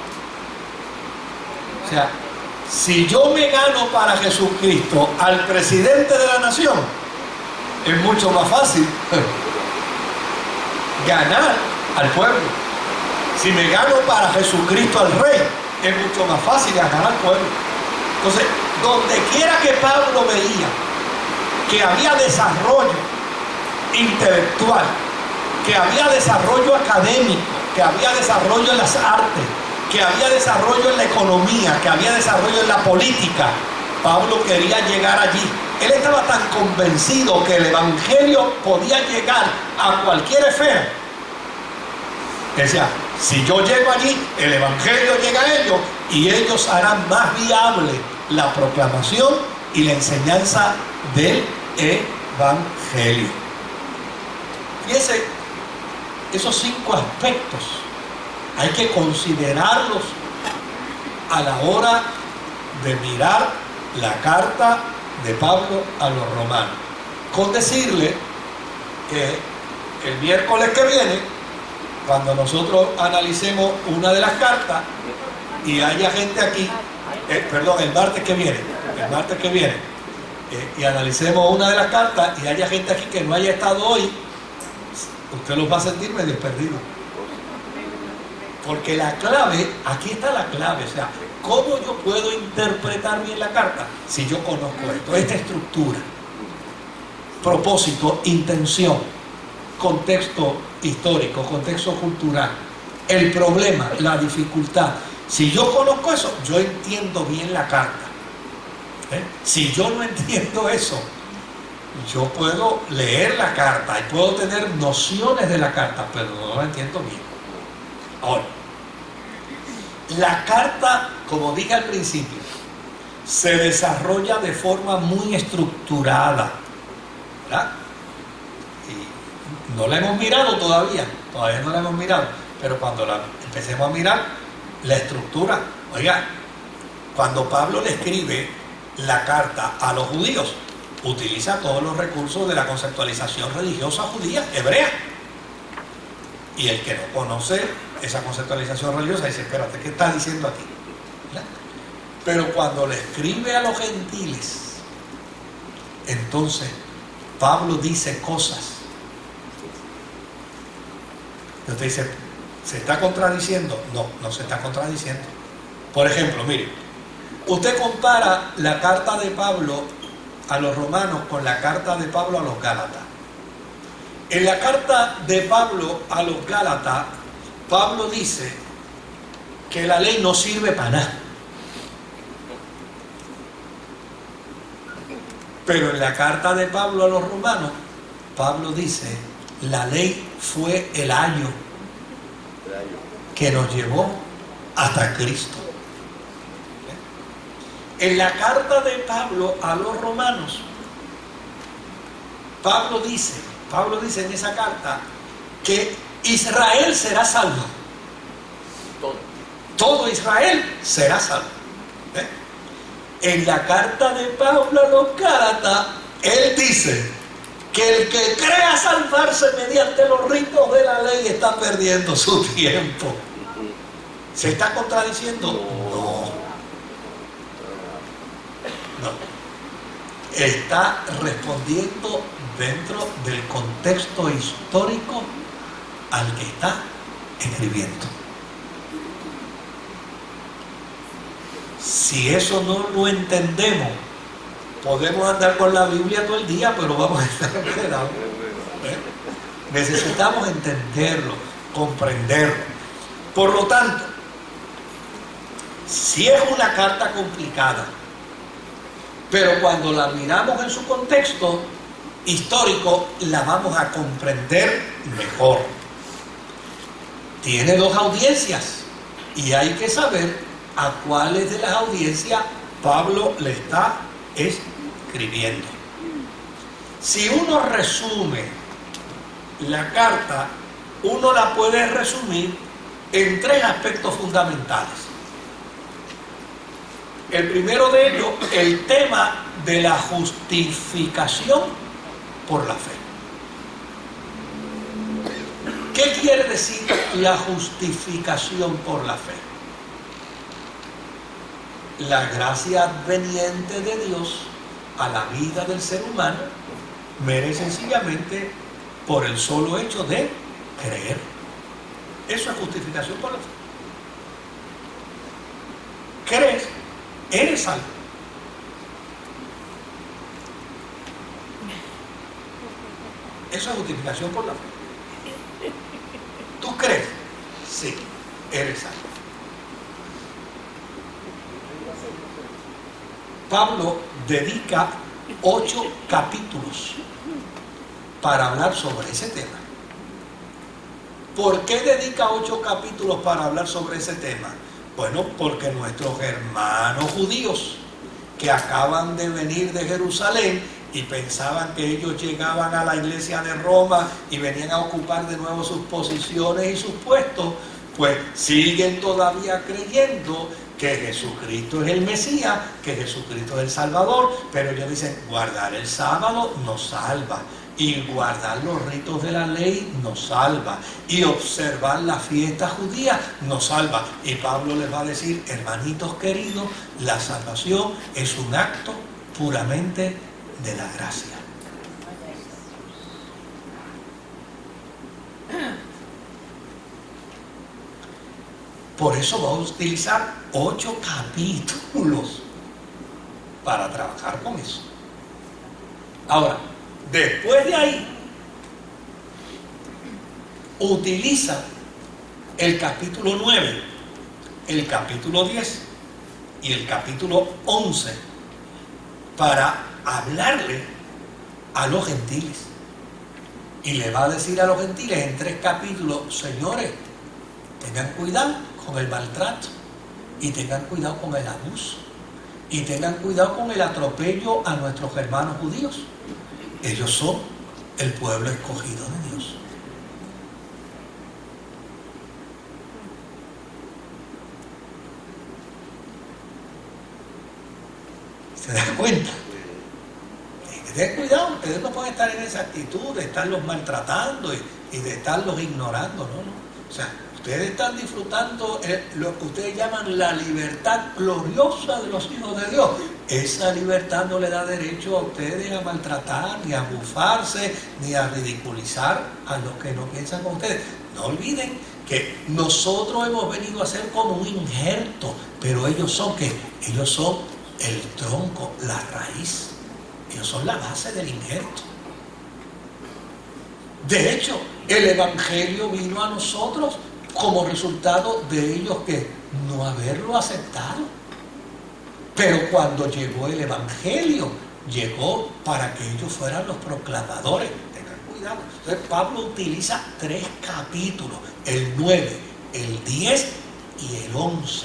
O sea, si yo me gano para Jesucristo al presidente de la nación, es mucho más fácil ganar al pueblo. Si me gano para Jesucristo al rey, es mucho más fácil ganar al pueblo. Entonces, donde quiera que Pablo veía que había desarrollo intelectual, que había desarrollo académico, que había desarrollo en las artes, que había desarrollo en la economía, que había desarrollo en la política, Pablo quería llegar allí. Él estaba tan convencido que el evangelio podía llegar a cualquier esfera. Decía, si yo llego allí, el evangelio llega a ellos y ellos harán más viable la proclamación y la enseñanza del evangelio. Fíjense, esos cinco aspectos hay que considerarlos a la hora de mirar la carta de Pablo a los romanos. Con decirle que el miércoles que viene, cuando nosotros analicemos una de las cartas y haya gente aquí, eh, perdón, el martes que viene, el martes que viene, eh, y analicemos una de las cartas y haya gente aquí que no haya estado hoy, usted los va a sentir medio perdidos. Porque la clave, aquí está la clave, o sea, ¿cómo yo puedo interpretar bien la carta? Si yo conozco esto, esta estructura, propósito, intención, contexto histórico, contexto cultural, el problema, la dificultad. Si yo conozco eso, yo entiendo bien la carta. ¿Eh? Si yo no entiendo eso, yo puedo leer la carta y puedo tener nociones de la carta, pero no la entiendo bien. Ahora, la carta, como dije al principio, se desarrolla de forma muy estructurada, ¿verdad? Y no la hemos mirado todavía, todavía no la hemos mirado, pero cuando la empecemos a mirar, la estructura, oiga, cuando Pablo le escribe la carta a los judíos, utiliza todos los recursos de la conceptualización religiosa judía, hebrea. Y el que no conoce esa conceptualización religiosa dice, espérate, ¿qué está diciendo aquí? ¿Verdad? Pero cuando le escribe a los gentiles, entonces Pablo dice cosas. Y usted dice, ¿se está contradiciendo? No, no se está contradiciendo. Por ejemplo, mire, usted compara la carta de Pablo a los romanos con la carta de Pablo a los gálatas. En la carta de Pablo a los gálatas, Pablo dice que la ley no sirve para nada. Pero en la carta de Pablo a los romanos, Pablo dice, la ley fue el ayo que nos llevó hasta Cristo. En la carta de Pablo a los romanos, Pablo dice, Pablo dice en esa carta que Israel será salvo. Todo, Todo Israel será salvo. ¿Eh? En la carta de Pablo a los gálatas, él dice que el que crea salvarse mediante los ritos de la ley está perdiendo su tiempo. ¿Se está contradiciendo? No. No. Está respondiendo dentro del contexto histórico al que está escribiendo. Si eso no lo entendemos, podemos andar con la Biblia todo el día, pero vamos a estar enredados. ¿Eh? Necesitamos entenderlo, comprenderlo. Por lo tanto, si es una carta complicada, pero cuando la miramos en su contexto histórico, la vamos a comprender mejor. Tiene dos audiencias y hay que saber a cuáles de las audiencias Pablo le está escribiendo. Si uno resume la carta, uno la puede resumir en tres aspectos fundamentales. El primero de ellos, el tema de la justificación por la fe. ¿Qué quiere decir la justificación por la fe? La gracia adveniente de Dios a la vida del ser humano merece sencillamente por el solo hecho de creer. Eso es justificación por la fe. ¿Crees? Eres salvo. Eso es justificación por la fe. ¿Tú crees? Sí, eres salvo. Pablo dedica ocho capítulos para hablar sobre ese tema. ¿Por qué dedica ocho capítulos para hablar sobre ese tema? Bueno, porque nuestros hermanos judíos que acaban de venir de Jerusalén y pensaban que ellos llegaban a la iglesia de Roma y venían a ocupar de nuevo sus posiciones y sus puestos, pues siguen todavía creyendo que Jesucristo es el Mesías, que Jesucristo es el Salvador, pero ellos dicen, guardar el sábado nos salva, y guardar los ritos de la ley nos salva, y observar la fiesta judía nos salva. Y Pablo les va a decir, hermanitos queridos, la salvación es un acto puramente de la gracia. Por eso va a utilizar ocho capítulos para trabajar con eso. Ahora, después de ahí, utiliza el capítulo nueve, el capítulo diez y el capítulo once para hablarle a los gentiles. Y le va a decir a los gentiles en tres capítulos, señores, tengan cuidado con el maltrato, y tengan cuidado con el abuso, y tengan cuidado con el atropello a nuestros hermanos judíos. Ellos son el pueblo escogido de Dios. ¿Se dan cuenta? Ten cuidado, ustedes no pueden estar en esa actitud de estarlos maltratando y, y de estarlos ignorando, no, no. O sea, ustedes están disfrutando eh, lo que ustedes llaman la libertad gloriosa de los hijos de Dios. esa libertad no le da derecho a ustedes a maltratar, ni a bufarse, ni a ridiculizar a los que no piensan como ustedes. No olviden que nosotros hemos venido a ser como un injerto, pero ellos son ¿qué? Ellos son el tronco, la raíz. Ellos son la base del injerto. De hecho, el Evangelio vino a nosotros como resultado de ellos que no haberlo aceptado. Pero cuando llegó el Evangelio, llegó para que ellos fueran los proclamadores. Tengan cuidado. Entonces Pablo utiliza tres capítulos, el nueve, el diez y el once,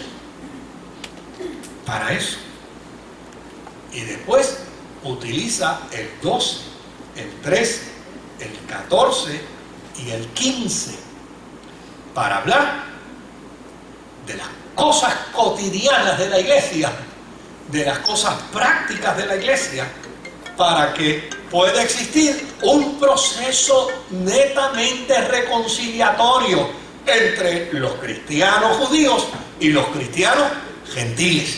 para eso. Y después utiliza el doce, el trece, el catorce y el quince para hablar de las cosas cotidianas de la iglesia, de las cosas prácticas de la iglesia, para que pueda existir un proceso netamente reconciliatorio entre los cristianos judíos y los cristianos gentiles.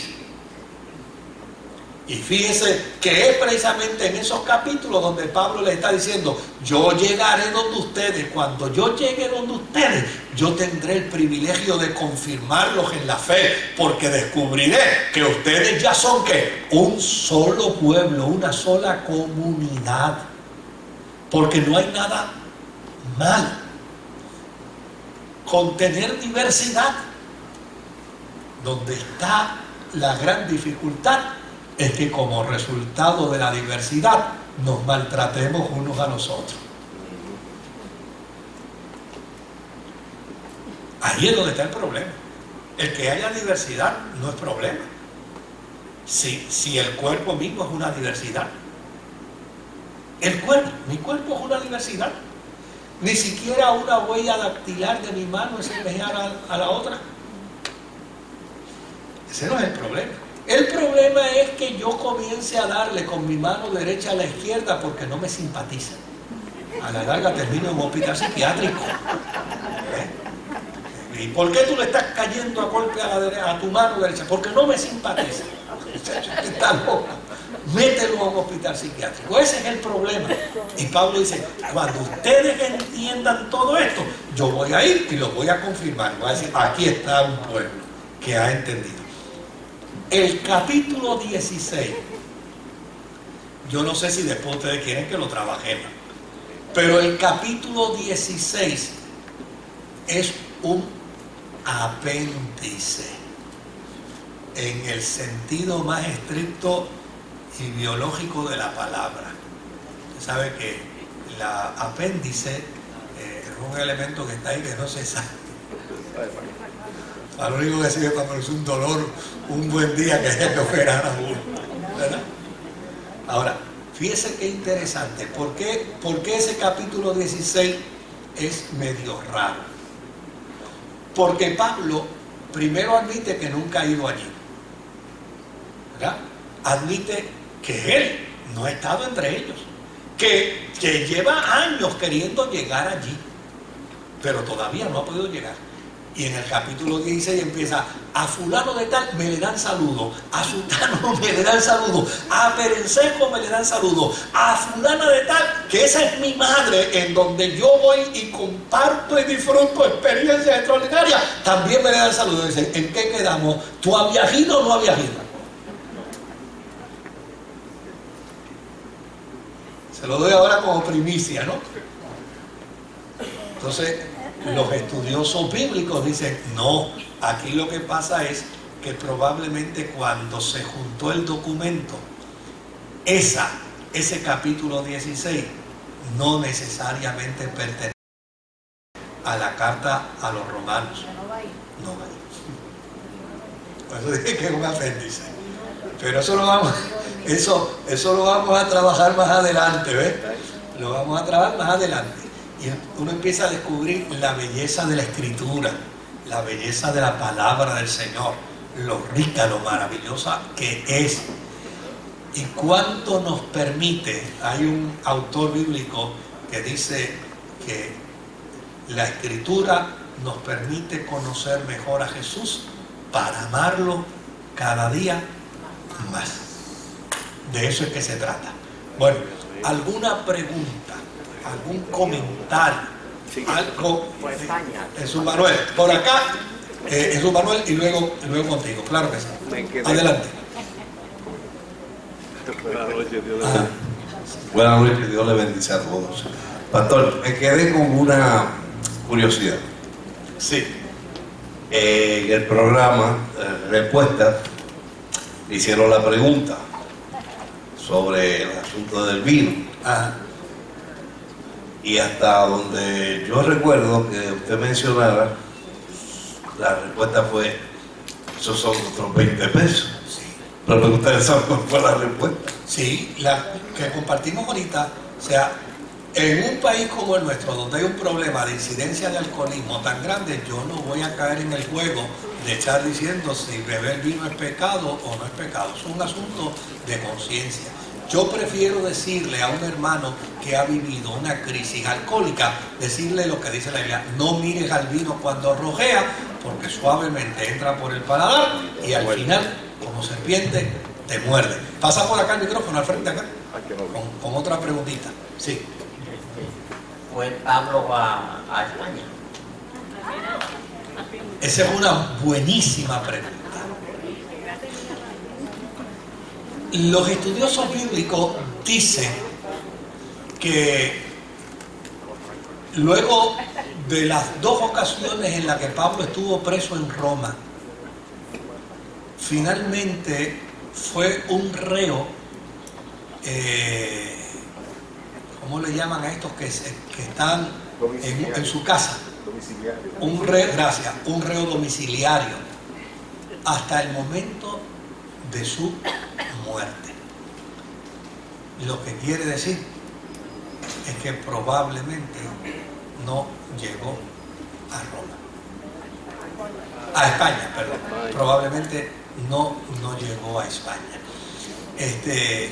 Y fíjense que es precisamente en esos capítulos donde Pablo le está diciendo: yo llegaré donde ustedes, cuando yo llegue donde ustedes, yo tendré el privilegio de confirmarlos en la fe, porque descubriré que ustedes ya son ¿qué? Un solo pueblo, una sola comunidad. Porque no hay nada mal con tener diversidad. Donde está la gran dificultad es que como resultado de la diversidad nos maltratemos unos a los otros. Ahí es donde está el problema. El que haya diversidad no es problema. Si, si el cuerpo mismo es una diversidad. El cuerpo, mi cuerpo es una diversidad. Ni siquiera una huella dactilar de mi mano es semejante a, a la otra. Ese no es el problema. El problema es que yo comience a darle con mi mano derecha a la izquierda porque no me simpatiza. A la larga termino en un hospital psiquiátrico. ¿Eh? ¿Y por qué tú le estás cayendo a golpe a, la derecha, a tu mano derecha? Porque no me simpatiza. Está loco. Mételo a un hospital psiquiátrico. Ese es el problema. Y Pablo dice: cuando ustedes entiendan todo esto, yo voy a ir y lo voy a confirmar. Voy a decir: aquí está un pueblo que ha entendido. El capítulo dieciséis, yo no sé si después ustedes quieren que lo trabajemos, pero el capítulo dieciséis es un apéndice en el sentido más estricto y biológico de la palabra. Usted sabe que la apéndice eh, es un elemento que está ahí que no se sabe. Para lo único que sirve cuando es un dolor, un buen día que haya que operar a uno, ¿verdad? Ahora, fíjese qué interesante. ¿Por qué, ¿Por qué ese capítulo dieciséis es medio raro? Porque Pablo primero admite que nunca ha ido allí, ¿verdad? Admite que él no ha estado entre ellos, que, que lleva años queriendo llegar allí, pero todavía no ha podido llegar. Y en el capítulo dieciséis empieza: a fulano de tal me le dan saludo, a sultano me le dan saludo, a Perencejo me le dan saludo, a fulana de tal, que esa es mi madre, en donde yo voy y comparto y disfruto experiencias extraordinarias, también me le dan saludo. Dicen: ¿en qué quedamos? ¿Tú habías ido o no habías ido? Se lo doy ahora como primicia, ¿no? Entonces, los estudiosos bíblicos dicen: no, aquí lo que pasa es que probablemente cuando se juntó el documento, esa, ese capítulo dieciséis no necesariamente pertenece a la carta a los romanos. No va a ir. Por eso dije que es un apéndice. Pero eso lo vamos, eso, eso lo vamos a trabajar más adelante, ¿ves? Lo vamos a trabajar más adelante. Y uno empieza a descubrir la belleza de la Escritura, la belleza de la palabra del Señor, lo rica, lo maravillosa que es. Y cuánto nos permite. Hay un autor bíblico que dice que la Escritura nos permite conocer mejor a Jesús para amarlo cada día más. de eso es que se trata. Bueno, ¿alguna pregunta? ¿Algún comentario? ¿Algo? Jesús Manuel, por acá, eh, Jesús Manuel y luego, luego contigo, claro que sí. Adelante. Buenas noches, Dios le Ajá. bendiga. Buenas noches, Dios le bendice a todos. Pastor, me quedé con una curiosidad. Sí. Eh, en el programa eh, Respuestas le hicieron la pregunta sobre el asunto del vino. Ajá. Y hasta donde yo recuerdo que usted mencionara, la respuesta fue: esos son otros veinte pesos. Sí. Pero ustedes saben cuál fue la respuesta. Sí, la que compartimos ahorita, o sea, en un país como el nuestro, donde hay un problema de incidencia de alcoholismo tan grande, yo no voy a caer en el juego de estar diciendo si beber vino es pecado o no es pecado. Es un asunto de conciencia. Yo prefiero decirle a un hermano que ha vivido una crisis alcohólica, decirle lo que dice la Biblia: no mires al vino cuando rojea, porque suavemente entra por el paladar y al final, como serpiente, te muerde. Pasa por acá el micrófono, al frente acá, con, con otra preguntita. Sí. ¿Fue Pablo a, a España? Esa es una buenísima pregunta. Los estudiosos bíblicos dicen que luego de las dos ocasiones en las que Pablo estuvo preso en Roma, finalmente fue un reo, eh, ¿cómo le llaman a estos que, se, que están en, en su casa? Un reo, gracias, un reo domiciliario hasta el momento de su muerte. Lo que quiere decir es que probablemente no llegó a Roma, a España, perdón, probablemente no, no llegó a España. Este,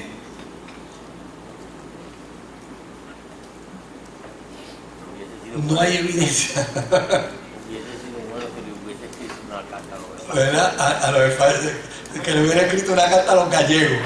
no hay evidencia. Hubiese sido bueno que le hubiese escrito una carta a los ¿Verdad? A, a lo que, que le hubiera escrito una carta a los gallegos.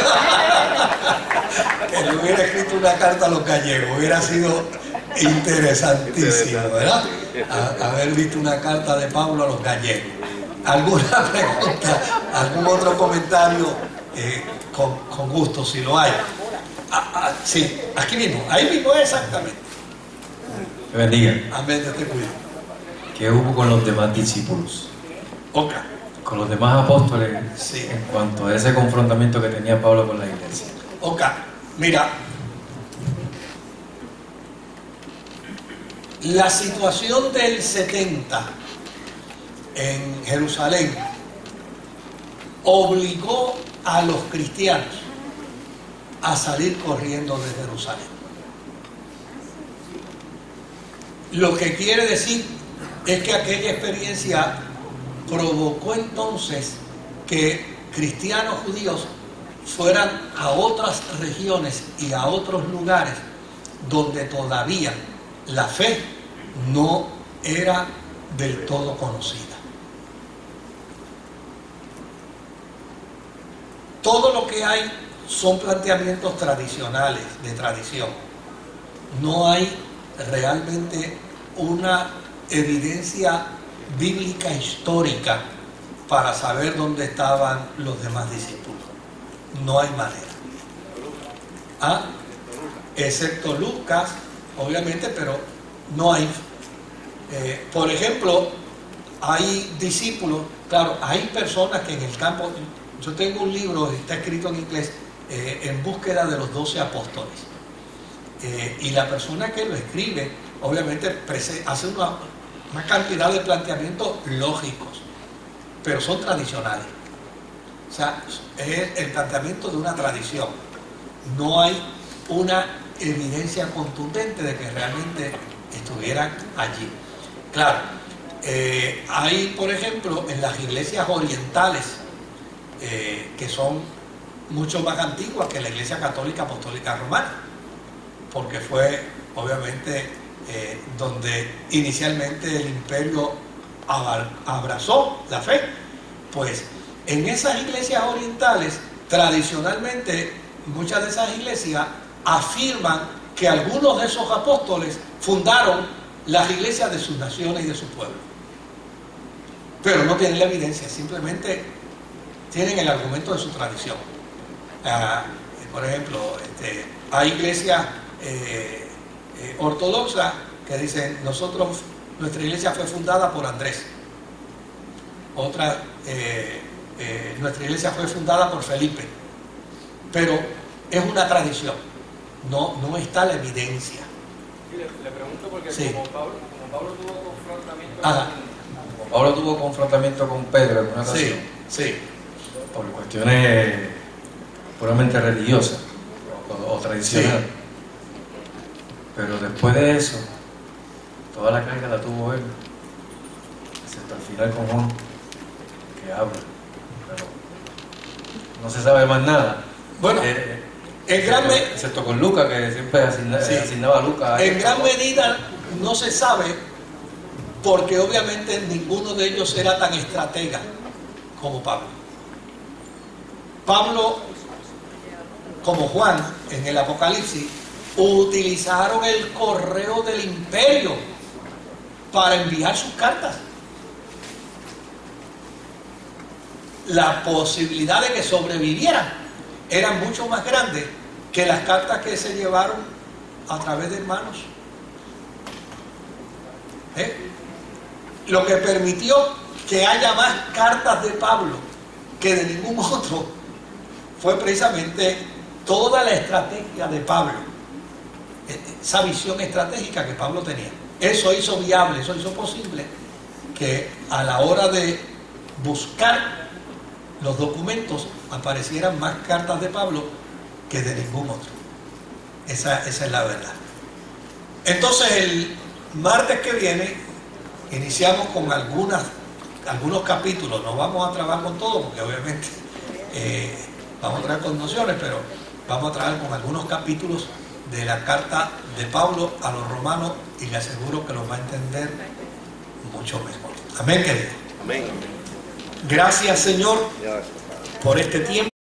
Que le hubiera escrito una carta a los gallegos. Hubiera sido interesantísimo, ¿verdad? A, haber visto una carta de Pablo a los gallegos. ¿Alguna pregunta? ¿Algún otro comentario? Eh, con, con gusto, si lo hay. Ah, ah, sí, aquí mismo. Ahí mismo exactamente. Que bendiga. Amén, Dios te cuide. ¿Qué hubo con los demás discípulos? Oca. Con los demás apóstoles, Sí. en cuanto a ese confrontamiento que tenía Pablo con la iglesia. Oca, mira, la situación del setenta en Jerusalén obligó a los cristianos a salir corriendo de Jerusalén. Lo que quiere decir es que aquella experiencia provocó entonces que cristianos judíos fueran a otras regiones y a otros lugares donde todavía la fe no era del todo conocida. Todo lo que hay son planteamientos tradicionales, de tradición. No hay realmente una evidencia bíblica histórica para saber dónde estaban los demás discípulos. No hay manera. ¿Ah? Excepto Lucas, obviamente, pero no hay. Eh, por ejemplo, hay discípulos, claro, hay personas que en el campo, yo tengo un libro, está escrito en inglés, eh, En búsqueda de los doce apóstoles. Eh, y la persona que lo escribe, obviamente, hace una, una cantidad de planteamientos lógicos, pero son tradicionales. O sea, es el planteamiento de una tradición. No hay una evidencia contundente de que realmente estuvieran allí. Claro, eh, hay, por ejemplo, en las iglesias orientales, eh, que son mucho más antiguas que la Iglesia Católica Apostólica Romana, porque fue, obviamente, eh, donde inicialmente el imperio abrazó la fe. Pues en esas iglesias orientales, tradicionalmente, muchas de esas iglesias afirman que algunos de esos apóstoles fundaron las iglesias de sus naciones y de su pueblo. Pero no tienen la evidencia, simplemente tienen el argumento de su tradición. Ah, por ejemplo, este, hay iglesias eh, eh, ortodoxas que dicen, nosotros, nuestra iglesia fue fundada por Andrés. Otra, eh, eh, nuestra iglesia fue fundada por Felipe. Pero es una tradición, no, no está la evidencia. Sí, le, le pregunto porque Sí. como, Pablo, como Pablo tuvo confrontamiento Ajá. con, Pablo tuvo confrontamiento con Pedro en una ocasión, Sí, sí, por cuestiones puramente religiosas o, o tradicionales. Sí. Pero después de eso, toda la carga la tuvo él, excepto al final con Juan, que habla. Pero no se sabe más nada. Bueno, Eh, en gran, me- excepto con Lucas, que siempre asigna- Sí. asignaba a Lucas. en gran medida no se sabe porque obviamente ninguno de ellos era tan estratega como Pablo. Pablo, como Juan en el Apocalipsis, utilizaron el correo del imperio para enviar sus cartas. La posibilidad de que sobrevivieran era mucho más grande que las cartas que se llevaron a través de hermanos. ¿Eh? Lo que permitió que haya más cartas de Pablo que de ningún otro fue precisamente toda la estrategia de Pablo, esa visión estratégica que Pablo tenía. Eso hizo viable, eso hizo posible que a la hora de buscar los documentos aparecieran más cartas de Pablo que de ningún otro. Esa, esa es la verdad. Entonces el martes que viene iniciamos con algunas, algunos capítulos. No vamos a trabajar con todo porque obviamente eh, vamos a trabajar con nociones, pero vamos a trabajar con algunos capítulos de la carta de Pablo a los romanos y le aseguro que los va a entender mucho mejor. Amén, querido. Amén. Gracias, Señor, Gracias. por este tiempo.